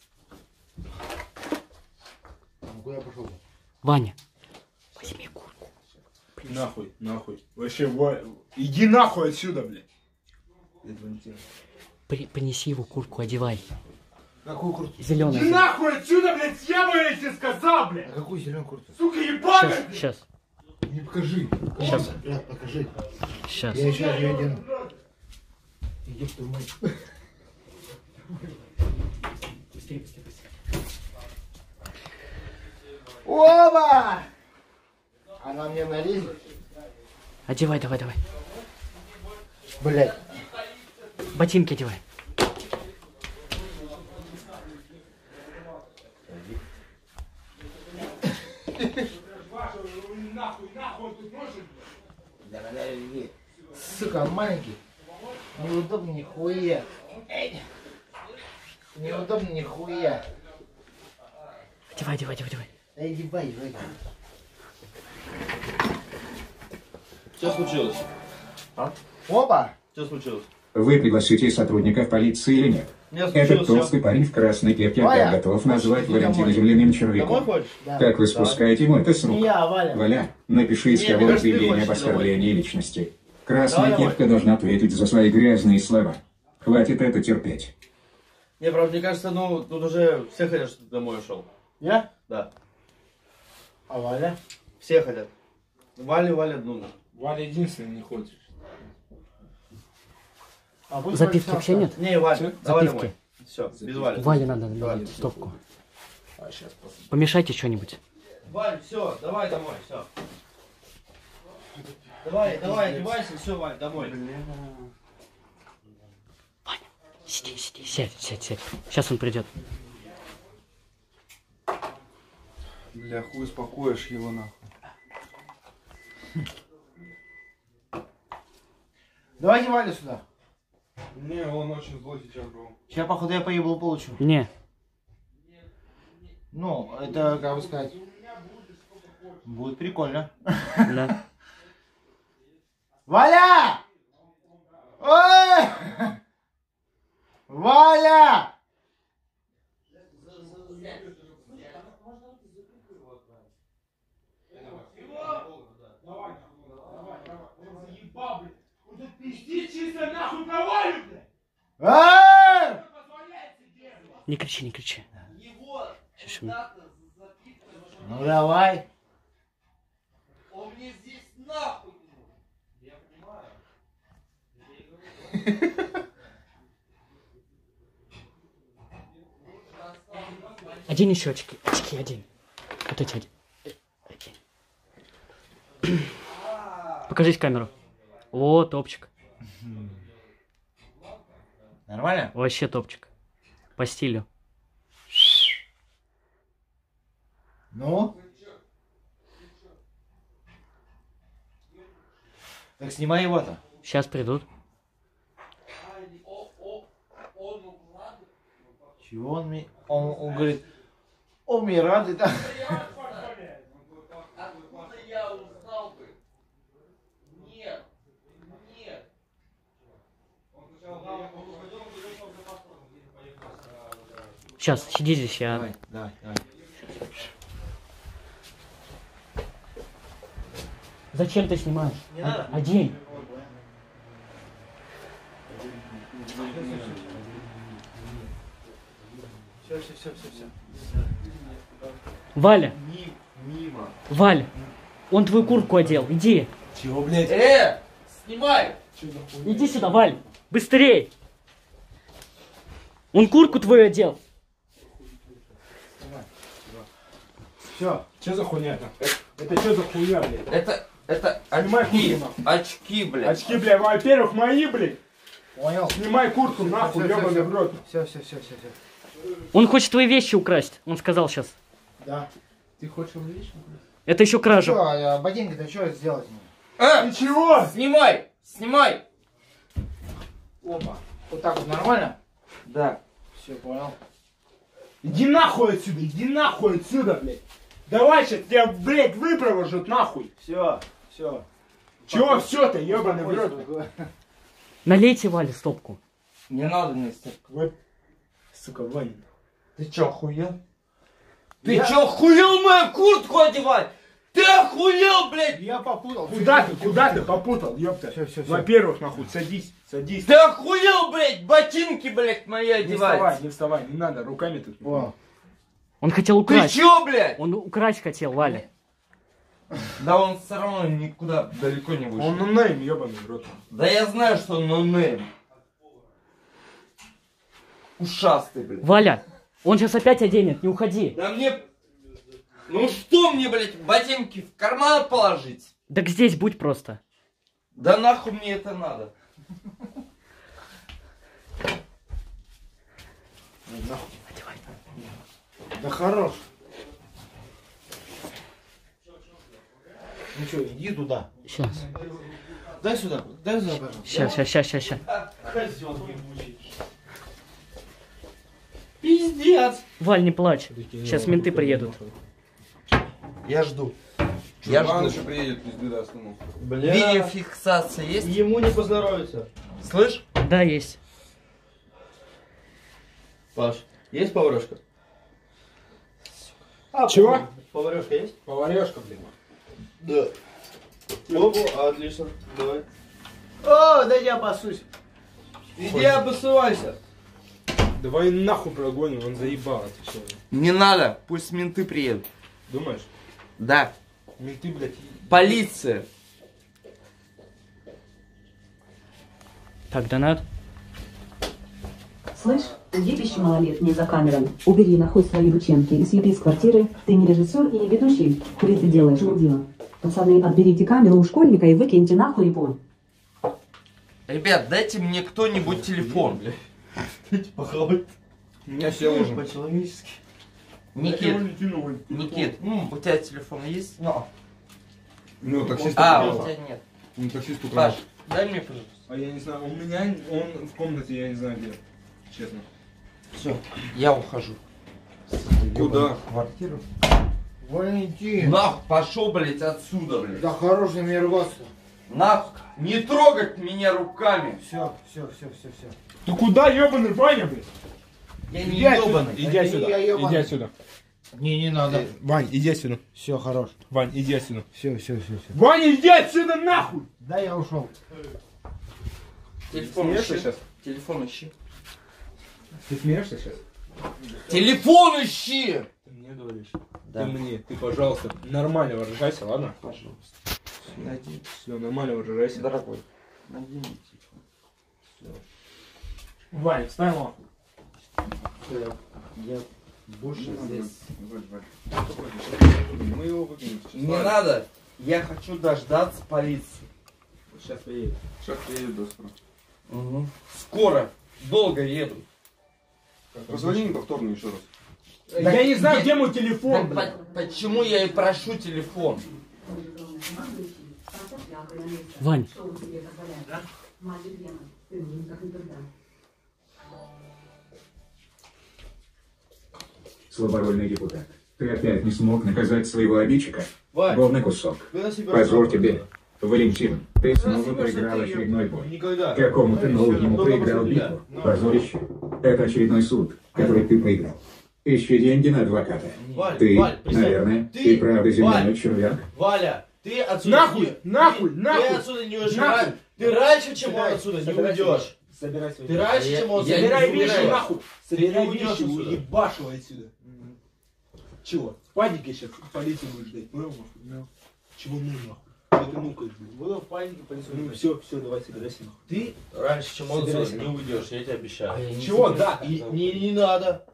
Куда пошел? Ваня, возьми куртку. Нахуй, нахуй. Вообще, во... иди нахуй отсюда, блядь. При- принеси его куртку, одевай. Какую куртку? Зеленую. Иди нахуй отсюда, блядь, я бы я тебе сказал, блядь. А какую зеленую куртку? Сука, ебаная. Сейчас, сейчас, Не покажи. Сейчас. Брат, покажи. сейчас. Я сейчас ее одену. Иди в мать. Быстрее, быстрее, быстрее. Оба! Она мне налезет. Одевай, давай, давай. Блядь. Ботинки одевай. Сука, маленький. Неудобно нихуя. Эй. Неудобно нихуя. Одевай, одевай, одевай, одевай. Да иди бай, бай. Что случилось? Опа! Что случилось? Вы пригласите сотрудников полиции или нет? Мне Этот случилось толстый парень в красной кепке Валя, готов назвать пошли Валентина домой. земляным все. Домой человеком. хочешь? Да. Как вы спускаете ему это с рук? Не я, Валя. Валя, напиши из Не, того мне кажется, ты заявление об хочешь оскорблении личности. Красная Давай, кепка должна ответить за свои грязные слова. Хватит это терпеть. Не, правда, мне кажется, ну, тут уже все хотят, чтобы ты домой ушел. Я? Да. А Валя? Все хотят. Валя, Валя, ну. Валя единственный не хочешь. А пусть Запивки Валя вообще сам нет? Не, Валя, Всё? давай Запивки. домой. Все, без Вали. Вале надо наливать Вале. стопку. А сейчас посмотрим. Помешайте что-нибудь. Валь, все, давай домой, все. Давай, давай, одевайся, все, Валь, домой. Сиди, сиди, сядь, сядь, сядь. Сейчас он придет. Бля, хуй успокоишь его нахуй. Давайте Валю сюда. Не, он очень злой сейчас был. Сейчас, походу, я поеблу получу. Не. Ну, это, как бы сказать, будет прикольно. Да. Валя! Ой! Валя! Эй! Не кричи, не кричи. Сейчас мы- Ну давай. Он мне здесь нахуй. Одень еще очки. Очки одень. Вот эти одень. Э, одень. Покажись в камеру. О, топчик. Нормально? Вообще топчик. По стилю. Ну? Так снимай его-то. Сейчас придут. Чего он мне... Он, он говорит, он мне рад, это... Откуда я узнал бы? Нет. Нет. Сейчас, сиди здесь, я... Давай, давай, давай. Зачем ты снимаешь? Не надо. Одень. Все, все, все, все, все. Валя, Мимо. Валя, он твою куртку одел. Иди. Чего, блядь? Э, снимай. Иди сюда, Валь. Быстрей. Он куртку твою одел. Все. Что за хуйня-то? Это что за хуйня, блядь? Это, это Снимай очки. куртку, Очки, блядь. Очки, блядь, во-первых, мои, блядь. Понял? Снимай куртку, нахуй, Всё, всё, ебаный всё. в рот. Все, все, все, все, все. Он хочет твои вещи украсть. Он сказал сейчас. Да. Ты хочешь увеличить? Это еще кража. Что, а ботинки-то что сделать? А, Ничего! снимай! Снимай! Опа. Вот так вот нормально? Да. Все, понял. Иди нахуй отсюда, иди нахуй отсюда, блядь. Давай сейчас тебя, блядь, выпровожут нахуй. Все, все. Чего все-то, ебаный в рот? Налейте Вале стопку. Не надо мне столько. Вот, сука, Ваня. Ты чё, охуел? Ты Я- чё, охуел мою куртку одевать? Ты охуел, блядь! Я попутал. Куда ты, куда ты попутал, ёпта? Всё, всё, всё. Во-первых, нахуй, садись, садись. Ты охуел, блядь, ботинки, блядь, мои Не одевать? вставай, не вставай, не надо, руками тут. О, Он хотел Ты украсть. чё, блядь? Он украсть хотел, Валя. Да он все равно никуда далеко не вышел. Он нонейм, ебаный в рот. Да я знаю, что он нонейм. Ушастый, блядь. Валя, он сейчас опять оденет, не уходи. Да мне... Ну что мне, блядь, ботинки в карман положить? Так здесь будь просто. Да нахуй мне это надо? Одевай. да хорош. Ну что, иди туда. Сейчас. Дай сюда, дай сюда, пожалуйста. Сейчас, сейчас, сейчас, сейчас, сейчас. Козёл ебучий. Пиздец. Валь, не плачь. Сейчас менты приедут. Я жду. Я Я жду. жду. еще приедет, пизды да остановка. Бля, Видеофиксация есть? ему не поздоровится. Слышь? Да, есть. Паш, есть поварешка? А, Чего? Поварешка есть? Поварешка, блин. Да. Опа, отлично. Давай. О, дай я пасусь. Иди обосывайся. Давай нахуй прогоним, он заебал, ты что? Не надо, пусть менты приедут. Думаешь? Да. Менты, блядь. Полиция. Так, донат. Слышь, ебище малолетний за камерами. Убери нахуй свои рученки и съеби из квартиры. Ты не режиссер и не ведущий. Хули ты делаешь, мудила? Пацаны, отберите камеру у школьника и выкиньте нахуй его. Ребят, дайте мне кто-нибудь телефон. Похавать. У меня все уже. По-человечески. Никит, Никит, м, у тебя телефон есть? Ну. Ну, таксист А, у украл. тебя нет. Ну, таксист украл. Паш, дай мне, пожалуйста. А я не знаю, у меня, он в комнате, я не знаю где. Честно. Все, я ухожу. Куда? Квартиру. Валентин. Нахуй, пошел, блядь, отсюда, блядь. Да хороший миргоство. Нахуй, не трогать меня руками. Все, все, все, все, все. Ты куда, ебаный Ваня, блядь? Я не Иди отсюда, ебаный. иди Это не отсюда, я ебаный. иди отсюда. Не, не надо. Вань, иди отсюда. Все, хорош. Вань, иди отсюда. Все, все, все, все. Ваня, иди отсюда нахуй! Да, я ушел. Телефон Смеешься ищи. сейчас? Телефон ищи. Ты смеешься сейчас? Телефон ищи! Ты мне говоришь? Да. Ты мне, ты, пожалуйста, нормально выражайся, ладно? Пожалуйста. Найди. Все, нормально выражайся. Дорогой, найди мне телефон. Вань, встань нахуй. Я больше здесь. Мы его выкинем. Не надо. Я хочу дождаться полиции. Сейчас приедет. Сейчас приедет до скоро. Угу. Скоро. Долго еду. Позвони мне повторно еще раз. Я не знаю, я- где мой телефон, Так блядь. по- почему я и прошу телефон? Вань, Слабовольный депутат. Ты опять не смог наказать своего обидчика? Вань, Говный кусок. когда себе Позволь рассказывал? тебе. Валентин, ты снова Спасибо, проиграл что ты очередной бой. Никогда. Какому-то Эй, ноутнему всё, проиграл только битву. после тебя. Позорище. Это очередной суд, который ты проиграл. Ищи деньги на адвоката. Валь, Ты, Валь, присядь. наверное, Ты, и правда земляной Валь. червяк. Валя, ты отсюда Нахуй, не- нахуй, ты, нахуй, Ты отсюда не уйдешь. нахуй. Ра- Ты раньше, чем он Собирай, отсюда, не собирай уйдешь. Собирай свои Ты вещи. раньше, Я- чем он я отсюда. Собирай не вещи собираюсь. нахуй. Собирай не уйдешь вещи, отсюда. уебашь его отсюда. Чего? В панике сейчас полицию будешь ждать. Понял, нахуй? Ну. Чего ну нахуй? Это ну как бы. Было в панике, полицию. Ну все, все, давай собирайся нахуй. Ты раньше, чем он Собирайся. отсюда, не уйдешь, я тебе А обещаю. я не Чего? собираюсь. Да. И, не, не надо.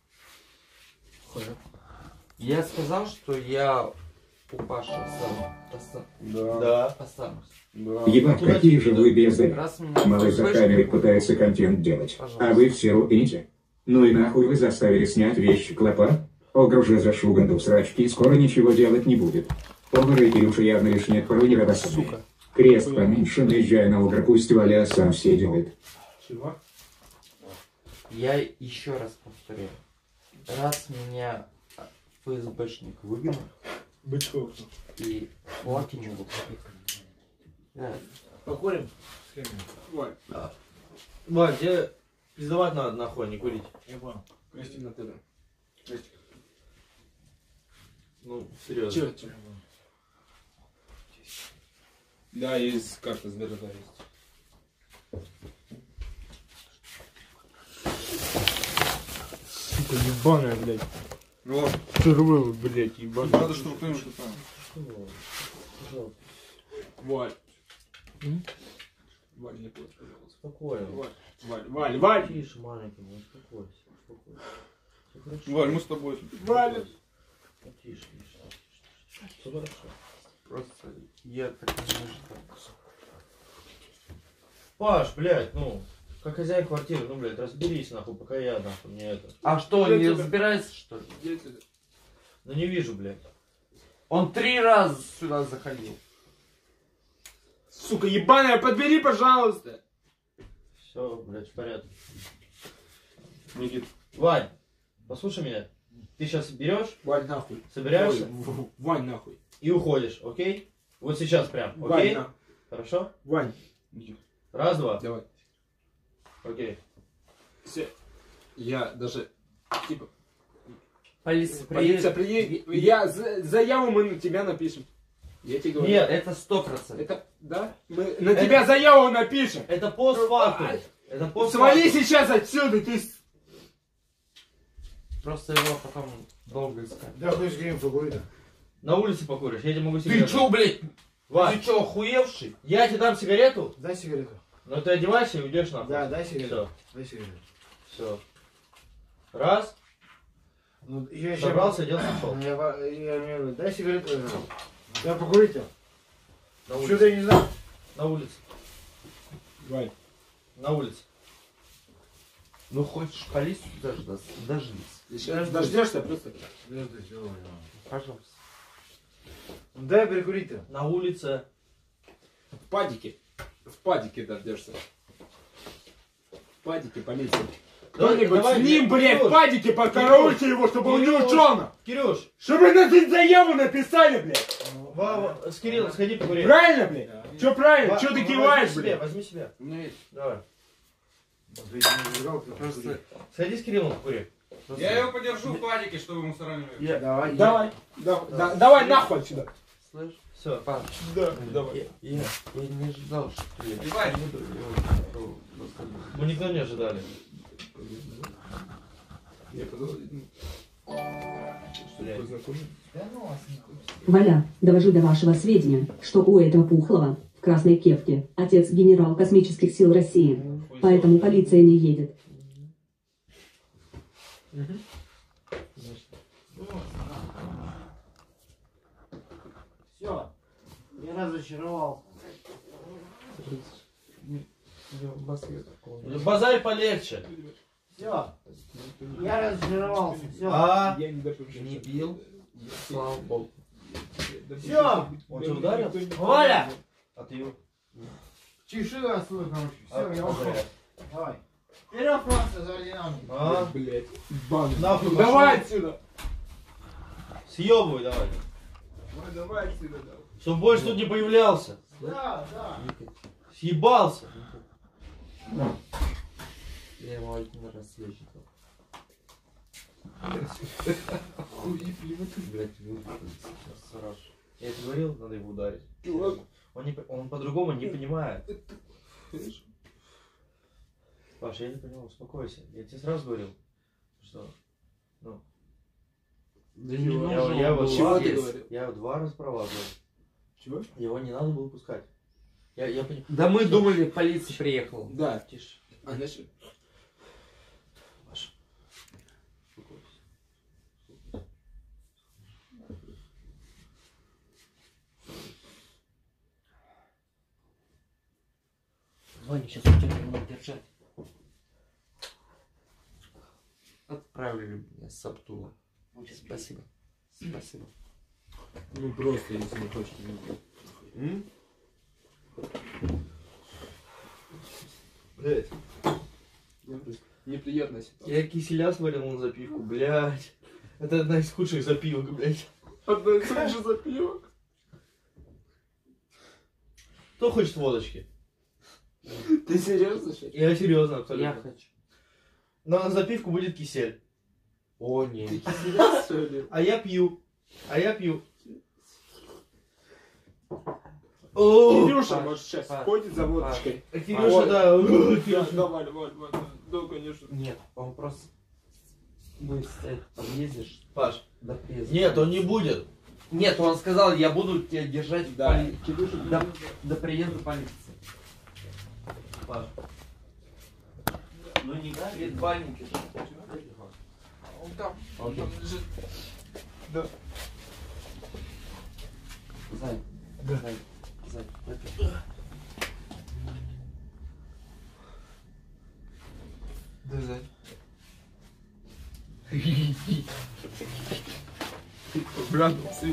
Я сказал, что я у Паши сам оста- Да. Да. останусь. Да. Ебать, куда какие тебе же вы бездари. Раз меня Малый за слышишь, камерой пытается контент делать, а вы все рубите. Ну и нахуй вы заставили снять вещи клопа? Огр уже зашуган до срачки и скоро ничего делать не будет. Огр и Кирюша явно лишь нет порой неравосудия. Крест поменьше, наезжая на Огра, пусть Валя сам все делает. Чего? Я еще раз повторяю. Раз меня ФСБшник выгнал, Бычков. и платить не буду. Да. Покурим? Валь, Валь, тебе пиздовать надо нахуй, не курить. я понял. Крестик на ТВ. Крестик. Ну, серьезно. Чего, чего? Да, есть карта Сбербанка есть. Сука, ебаная, блядь. Вот. Что рублей, блядь, ебаная. Надо, чтобы кто-нибудь понял. Валь. Валь, не плачь, пожалуйста. Спокойно. Валь, Валь, Валь, Валь. Тише, маленький, ну успокойся, успокойся. Все хорошо. Валь, мы с тобой. Валь. Тише, тише, тише. Все хорошо. Просто я так не ожидал. Паш, блядь, ну, как хозяин квартиры, ну, блядь, разберись, нахуй, пока я, нахуй, мне это. А что, он Я не тебя- разбирается, что ли? Ну, не вижу, блядь. Он три раза сюда заходил. Сука, ебаная, подбери, пожалуйста. Все, блядь, в порядке. Никит. Вань, послушай меня. Ты сейчас берешь, Валь, нахуй. собираешься Валь, Вань, нахуй. и уходишь, окей? Вот сейчас прям, Вань, окей? нахуй. Хорошо? Вань, Раз, два. давай. Окей. Все. Я даже, типа, Полиция полиция приедет. приедет. Я за- заяву мы на тебя напишем. Я тебе говорю. Нет, это сто процентов. Это, да? Мы на Это- тебя заяву напишем. Это постфактум. Это постфактум. Свали сейчас отсюда, ты... с- Просто его потом долго искать. Да, хоть с кем покурить. На улице покуришь, я тебе могу Ты сигарету. чё, блядь? Вань, Ты чё, охуевший? я тебе дам сигарету, Дай сигарету. но ты одевайся и уйдешь нахуй. Да, дай сигарету. Все, Дай сигарету. все. Раз, Ну, я еще... собрался, дело пошел. Я, я, я имею в виду, дай сигарету. э, Да, покурить-то. На Что улице. ты не знал? На улице. Вань. На улице. Ну хочешь полицию дождаться? Дождись. Сейчас дождешься просто. Подожди, всё, ладно. Пожалуйста. Ну, дай прикурить-то. На улице. В падике. В падике дождешься. В падике полиция. Давай, Кто-нибудь давай, с ним, Кирюш, блядь, в падике подкараульте его, чтобы он не Кирюш. ученый. Кирюш, Чтобы на ты заяву написали, блядь. Ва- с Кириллом сходи покури. Правильно, блядь? Че правильно? Ва- Че ты возьми киваешь, себе, блядь? Возьми себя. У меня есть Давай. просто... Сходи с Кириллом покури. просто- Я его подержу в падике, чтобы мусора не Я- Давай. Давай. Да- да- Давай нахуй отсюда. Слышь? Все. Паш, Да, я, я, я не ожидал, что ты... Давай. Я буду его просто- Мы никто не ожидали. Я подумал, Блядь. Валя, довожу до вашего сведения, что у этого пухлого, в красной кепке, отец генерал космических сил России. Поэтому полиция не едет. Все. Я разочаровался. Я в Москве такого не- Базарь полегче. Все. Я разочаровался. Все. А? я не допущу. Не бил, слава богу. Все. Он тебя ударил? Валя! А ты его? Чеши отсюда, короче. Все, А, я ушел. Базаря. Давай. Вперед просто за ординами. А? Блядь. Бан. Нахуй Давай пошел. отсюда. Съебывай давай. Давай, давай отсюда. Давай. Чтоб больше тут не появлялся. Да, да. Съебался. Я его один раз съезжу. Блять, выпустился сразу. Я тебе говорил, надо его ударить. Чувак. Он, не, по- он по-другому не понимает. Паша, я не понял, успокойся. Я тебе сразу говорил, что... Ну, Да не Чего? нужно я, было я, его было два, ты есть. говорил? я его два раза права был. Чего? Его не надо было пускать. Я, я пони- Да мы думали, полиция приехала. Да. Тише. А значит, Паша. Успокойся. Ваня сейчас у тебя не надо держать. отправили меня с Аптула. Спасибо. Спасибо. Ну просто, если не хочешь. М? Блять. Неприятная ситуация. Я киселя сварил на запивку, блять. Это одна из худших запивок, блять. Одна из лучших запивок. Кто хочет водочки? Ты серьезно сейчас? Я серьезно, абсолютно. Я хочу. Но на запивку будет кисель. О, нет. Ты киселя, что ли? А я пью. А я пью. О, Кирюша, может, сейчас Паш, ходит за водочкой. а Кирюша, Ой. да. Да, давай, давай, давай. Да, конечно. Нет, он просто будет стоять в подъезде ш- Паш. до приезда. Нет, он не будет. Нет, он сказал, я буду тебя держать в Да. поли- Кирюша, до, до приезда полиции. Паш. Ну не перед банником. он там. Он Окей. там лежит. Да. Зай, Да. Зай, Зай, это- Да, Зай. Обрадовался.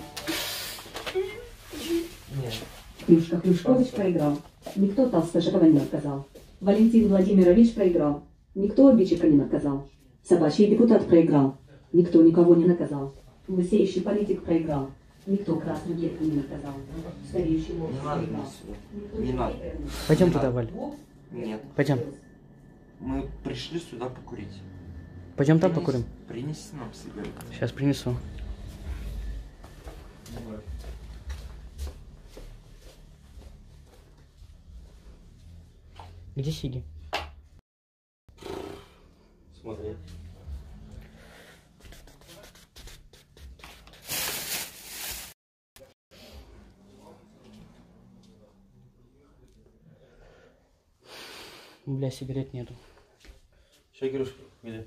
Нет. Хрюшка Хрюшкович проиграл. Никто Толстожирова не наказал. Валентин Владимирович проиграл. Никто обидчика не наказал. Собачий депутат проиграл. Никто никого не наказал. Лысеющий политик проиграл. Никто красным гельком не наказал. Стареющий волк Не надо мне проиграл. сюда. Никто Не не надо. проиграл. Пойдем Не туда, надо. Валь. Нет. Пойдем. Мы пришли сюда покурить. Пойдем там Принес- покурим. Принеси нам сигарету. Сейчас принесу. Где Сиги? Смотри. Бля, сигарет нету. Что, Кирюшка, где?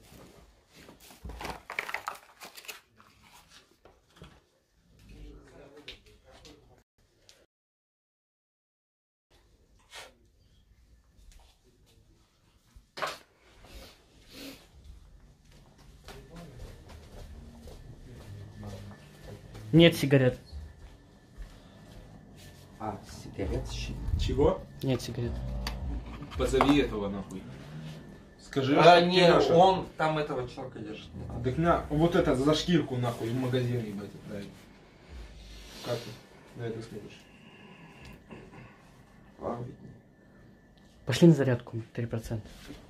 Нет сигарет. А, сигарет щи. Чего? Нет сигарет. Позови этого нахуй. Скажи, А, что нет, Кирюша. он там этого человека держит. Так на, вот это за шкирку нахуй в магазин ебать отправить. Как ты на это смотришь? Вам видно. Пошли на зарядку. три процента.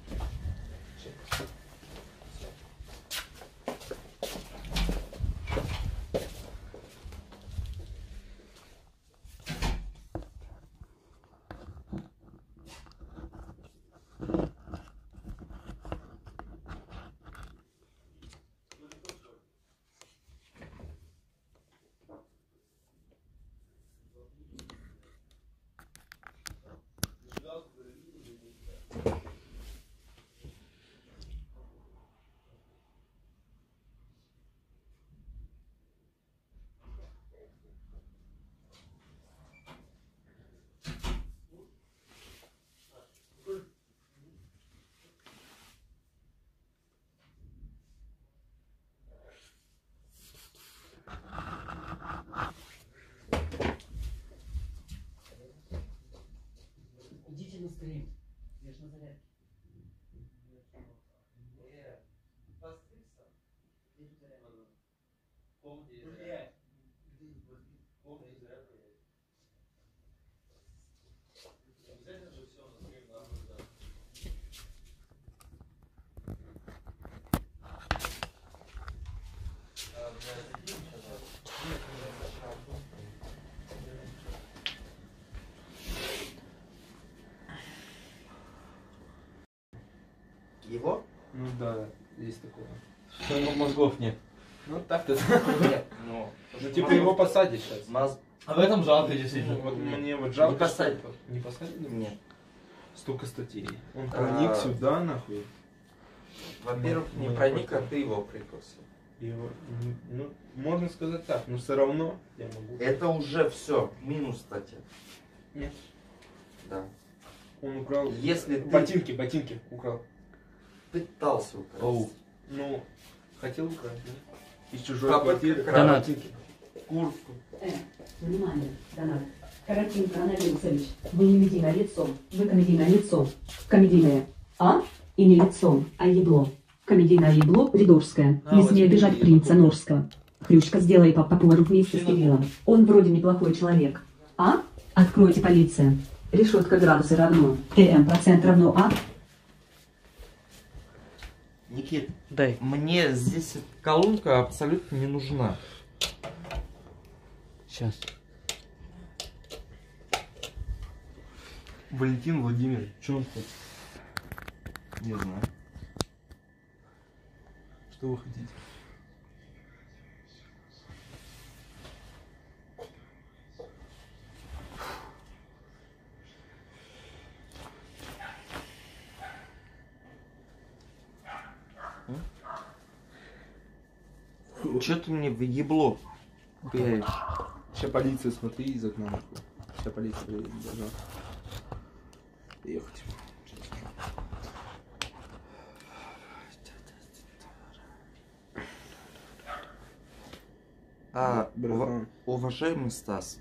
Идите на стрим. Я ж на зарядке. Его? Ну да, есть такое. У него мозгов нет. Ну так-то. Нет, ну. Ну типа его посадят сейчас. Маз... А в этом жалко, действительно. Вот мне вот жалко. Не посадят. что- Не посадили? Нет. Столько статей. Он проник А. сюда нахуй. Во-первых, не Мы- проник, а ты его пригласил. И его, ну, можно сказать так, но все равно я могу. Это уже все. Минус статья. Нет. Да. Он украл. Если ты Ботинки, ботинки украл. пытался украсть. Оу. Ну, Хотел украсть, да? Из чужой Папа, квартиры. Донат. Куртку. Э, внимание, Донат. Карантин коронавирусович. Вы не медийное лицо. Вы комедийное лицо. Комедийное. А? И не лицо, а ебло. Комедийное ебло Рядовское. А, Не вот смей это обижать и принца такое. Норского. Хрючка, сделай папа повару вместе с Кириллом. Он вроде неплохой человек. А? Откройте полиция. Решетка градусы равно. ТМ процент равно А. Никит, Дай. мне здесь эта колонка абсолютно не нужна. Сейчас. Валентин Владимирович, что он хочет? Не знаю. Что вы хотите? Че ты мне в ебло пяешь? Сейчас полиция, смотри, из окна нахуй. Сейчас полиция должна ехать. А, Братан. ува- уважаемый Стас,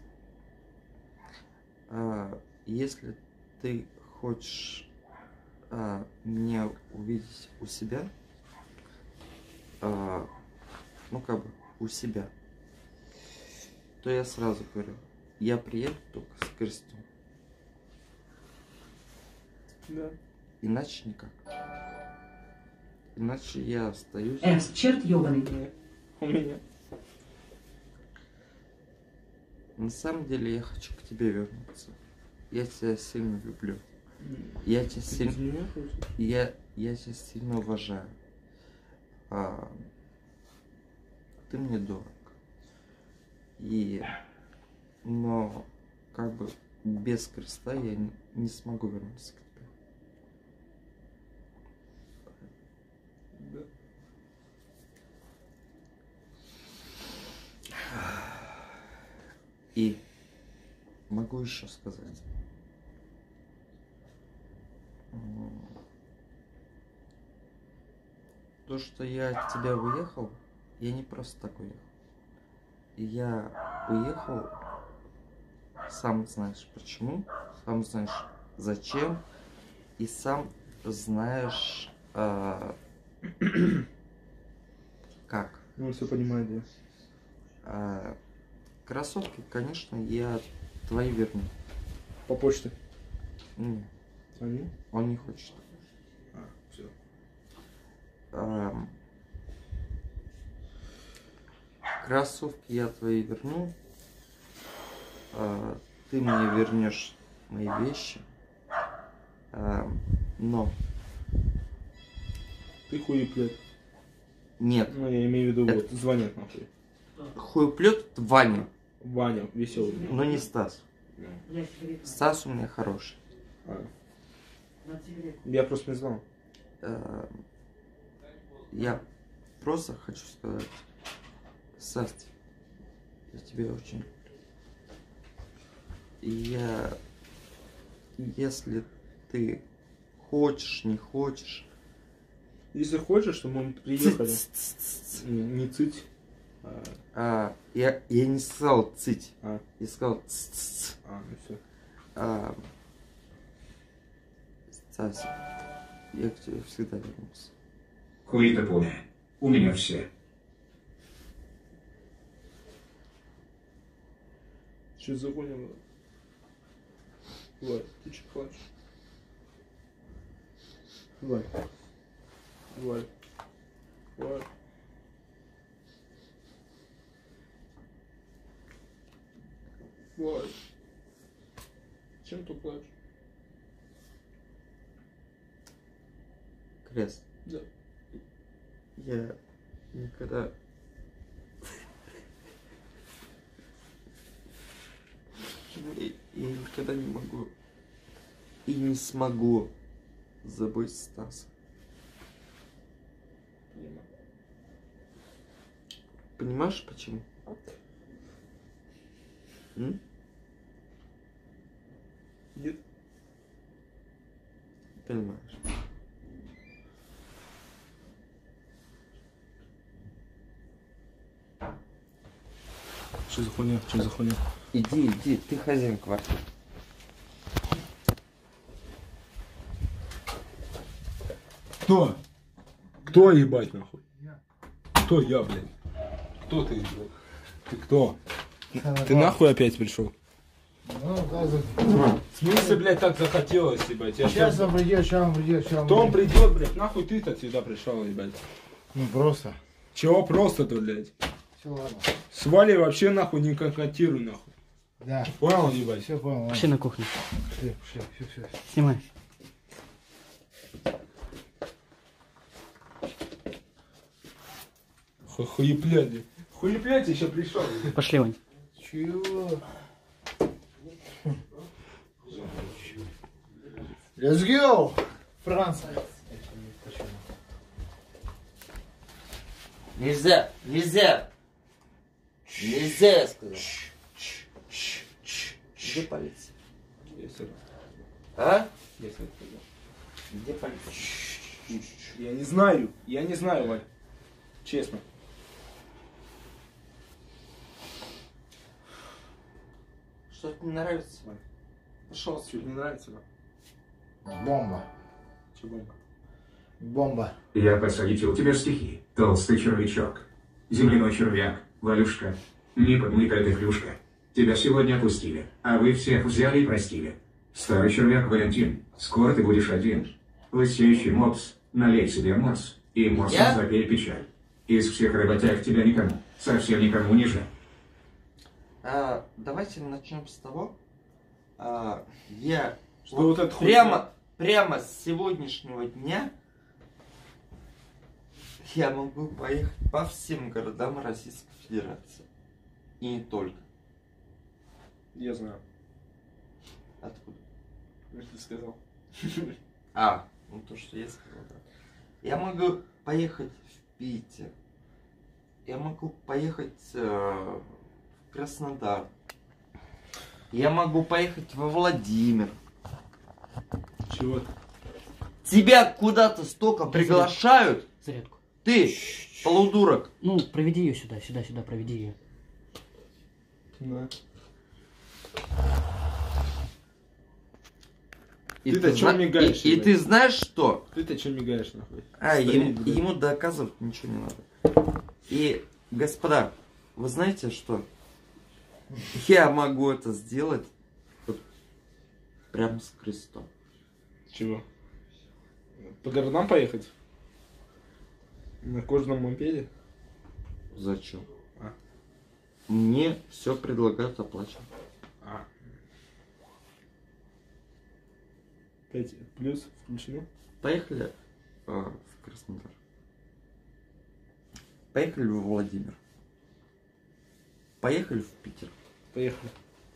а, если ты хочешь а, меня увидеть у себя, а, ну как бы у себя, то я сразу говорю, я приеду только с крестом. Да. Иначе никак. Иначе я остаюсь. Экс, черт ебаный. Нет. У меня. На самом деле я хочу к тебе вернуться. Я тебя сильно люблю. Я тебя Ты без сильно, меня хочешь? я, я тебя сильно уважаю. А, ты мне дорог. И, но как бы без креста я не, не смогу вернуться к тебе. Да. И могу еще сказать. М, То, что я от тебя уехал, я не просто так уехал. Я уехал, сам знаешь почему, сам знаешь зачем, и сам знаешь а, как. Ну, все понимает, да. А, кроссовки, конечно, я твои верну. По почте. М, Они? Он не хочет. А, все. Ам, Кроссовки я твои верну. А, Ты мне вернешь мои вещи. Ам, Но Ты хуеплет. нет, Ну, я имею в виду, Это- вот, звонят нахуй. хуеплет Ваня, Ваня, веселый. но не Стас. Стас у меня хороший. А. Я просто не знал. Ам, Я просто хочу сказать, Стас, я тебя очень люблю. И я, если ты хочешь, не хочешь, Если хочешь, то мы приехали. ц-ц-ц-ц. Не, не цыть. А, А, я, я не сказал цыть, а, я сказал ц-ц-ц. а, ну все. А, Стас, я к тебе всегда вернусь. Хуй-то пуля. У меня все. Что за хуйня была? Валь, ты че плачешь? Валь. Валь. Валь. Валь. Чем ты плачешь? Крест, Да. я никогда... Я, я никогда не могу и не смогу забыть Стаса. Понимаю. Понимаешь, почему? М? Нет. Понимаешь. Что за хуйня? Что за хуйня? Иди, иди, ты хозяин квартиры. Кто? Кто, ебать, нахуй? Кто я, блядь? Кто ты, блядь? Ты кто? Ты нахуй опять пришел? Ну, да, за... В смысле, блядь, так захотелось, ебать? Я Сейчас что... он придет, сейчас он придет, сейчас он Кто он придет, блядь? Нахуй ты-то сюда пришел, ебать? Ну, просто. Чего просто-то, блядь? Все, ладно. С Валей вообще нахуй не контактируй, нахуй. Да. Понял, ебать? Все понял. Пошли на кухню. Все, все, все, все. Снимай. Хуеплядь. Хуеплядь еще пришел. Пошли, Вань. Чего? Let's go! Франция. Нельзя, нельзя. Нельзя, я сказал. Где полиция? А? Где полиция? Я не знаю, я не знаю, Валь. Честно. Что-то не нравится, Валь? Пошел, чуть не нравится, да? Бомба. Че бомба? Бомба. Я подсадил тебе стихи, толстый червячок. Земляной червяк, Валюшка. Не подмыкай ты, клюшка. Тебя сегодня отпустили, а вы всех взяли и простили. Старый червяк Валентин, скоро ты будешь один. Лысеющий мопс, налей себе морс, и морсом Я? запей печаль. Из всех работяг тебя никому, совсем никому не жаль. А, давайте начнем с того. А, я Что вот это хуй- прямо, прямо с сегодняшнего дня я могу поехать по всем городам Российской Федерации. И не только. Я знаю. Откуда? Что ты сказал? А, ну то, что я сказал, да. Я могу поехать в Питер. Я могу поехать э, в Краснодар. Я могу поехать во Владимир. Чего? Тебя куда-то столько приглашают. Зарядку. Ты, полудурок. Ну, проведи ее сюда, сюда, сюда, проведи ее. Да. И Ты-то чё зна- мигаешь, И, и ебать? ты знаешь что? Ты-то че мигаешь, нахуй? А, Стоит, ему, блядь. ему доказывать ничего не надо. И, господа, вы знаете что? Я могу это сделать вот прямо с крестом. Чего? По городам поехать? На кожаном мопеде? Зачем? А. Мне все предлагают оплачивать. А. пять плюс включено? Поехали э, в Краснодар. Поехали в Владимир. Поехали в Питер. Поехали.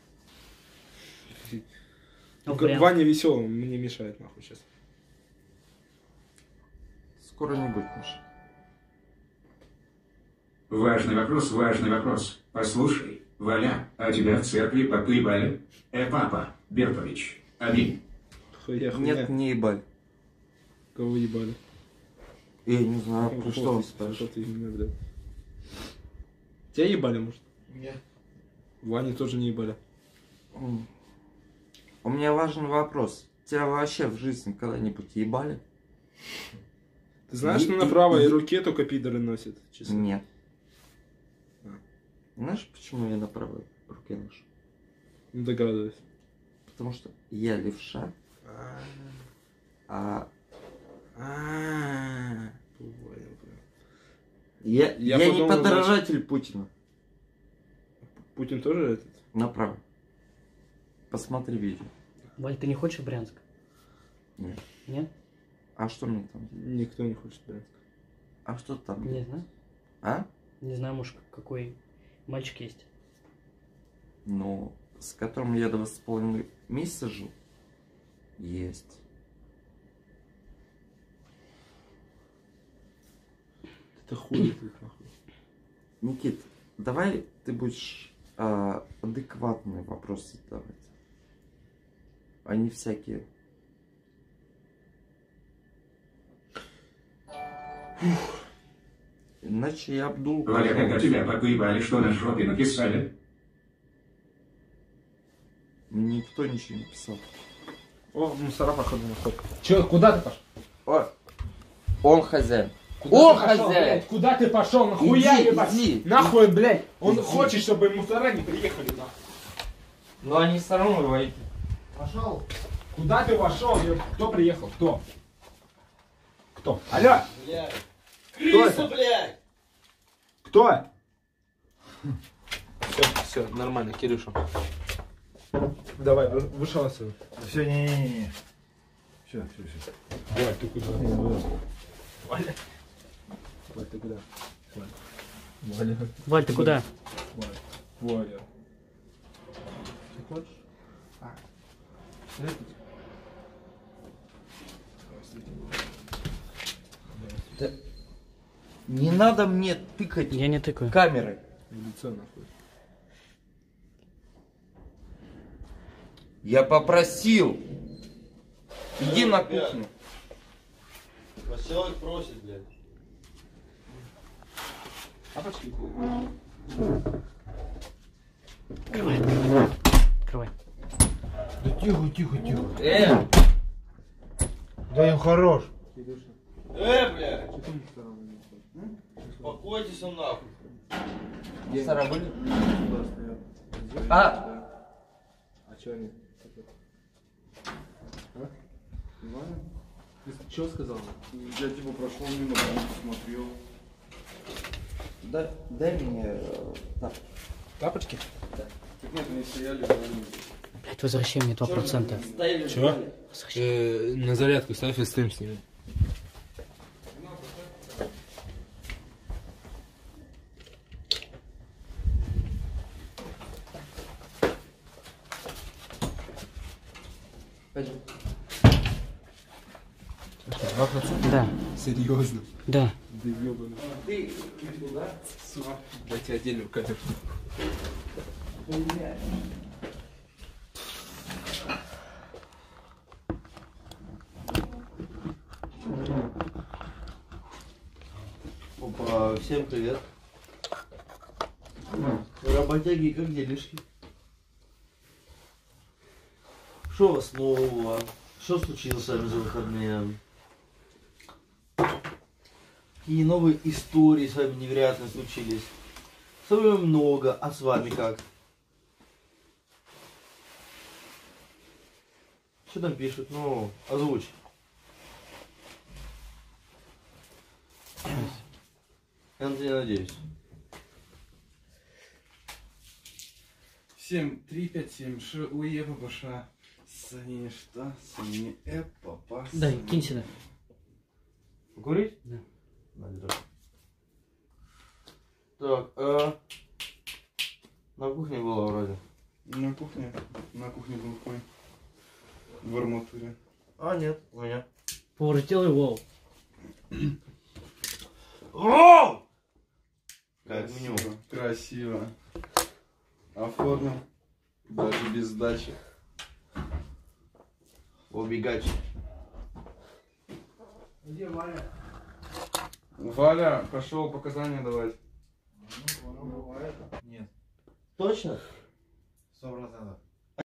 Ну, Только прям. Ваня веселый, мне мешает, нахуй, сейчас. Скоро не будет мешать. Важный вопрос, важный вопрос. Послушай, Валя, а тебя в церкви попы ебали? Э, папа, Беркович, аминь. Хуя, хуйня. Нет, не ебаль. Кого ебали? Я не знаю, Ну, про что ты- вы Что спрашиваете. ты именно, блядь? Тебя ебали, может? Нет. Ваню тоже не ебали. М. У меня важный вопрос. Тебя вообще в жизни когда-нибудь ебали? Ты знаешь, И- что на и- правой и- руке только пидоры носят часы? Нет. А. Знаешь, почему я на правой руке ношу? Не догадываюсь. Потому что я левша, а А, понял, понял. я, Я я, не подумал, подражатель Путина. Путин тоже этот? Направо. Посмотри видео. Валь, ты не хочешь в Брянск? Нет. Нет? А что мне там? Никто не хочет Брянск. А что там? Не знаю. А? Не знаю, может, какой мальчик есть. Ну, с которым я два с половиной месяца жил? Есть. Это хуй тут, нахуй. Никит, давай ты будешь а, адекватные вопросы задавать. А не всякие. Иначе я Абдул. Валя, когда тебя попы ебали, что на жопе написали? Никто ничего не писал. О, мусора походу находят. Че, куда ты пошел? О, он хозяин. Куда Он ты пошел, хозяин. блядь? Куда ты пошел? Нахуя, Иди, ебать? иди. Нахуй, блядь. Он Иди. хочет, чтобы мусора не приехали, нахуй. Но они все равно говорят. Пошел. Куда ты пошел? Кто приехал? Кто? Кто? Алло! Блядь. Кто Крису, это? блядь! Кто? Все, все, нормально, Кирюша. Давай, вы- вышел отсюда. Все, не-не-не. Все, все, все. Валь, ты куда? Валя. Валь, ты куда? Валя. Валя. Валь, ты куда? Валя. Валя. Ты хочешь? А. Да. Не надо мне тыкать Я не тыкаю. камерой. В лицо нахуй. Я попросил. Иди на кухню. Вас человек просит, блядь. А пошли. Открывай. Открывай. Да тихо, тихо, тихо. Э, Да им хорош. Э, блядь! Успокойтесь, он нахуй. мусора были? А, А че они? А? Ты что сказал? Я типа прошел мимо, посмотрел. дай, дай мне э, тапочки. Тапочки? Так нет, они стояли, они... Блять, возвращай мне два процента. Че? Э, на зарядку ставь и стрим с ними. Пойдем. два процента? Да, Серьезно? да. Да ебаный. Ты туда? Дайте отдельную камеру. Опа, всем привет. Работяги, как делишки? Что у вас нового? Что случилось с вами за выходные? Какие новые истории с вами невероятно случились? С вами много, а с вами как? Что там пишут? Ну, озвучь. Я на тебя надеюсь. семь, три, пять, семь, ш, уе, папаша. Сани, что? Сани, э, папа. Дай, кинь сюда. Покурить? Да. На, держи. Так, э, на кухне было вроде. На кухне, на кухне был хуй. В арматуре. А, нет, у меня. Повар, сделай вау. О! Как Красиво, меню. красиво. Оформил. Даже без сдачи. Убегать. Где Валя? Валя пошел показания давать. Нет. Точно? Сто процентов.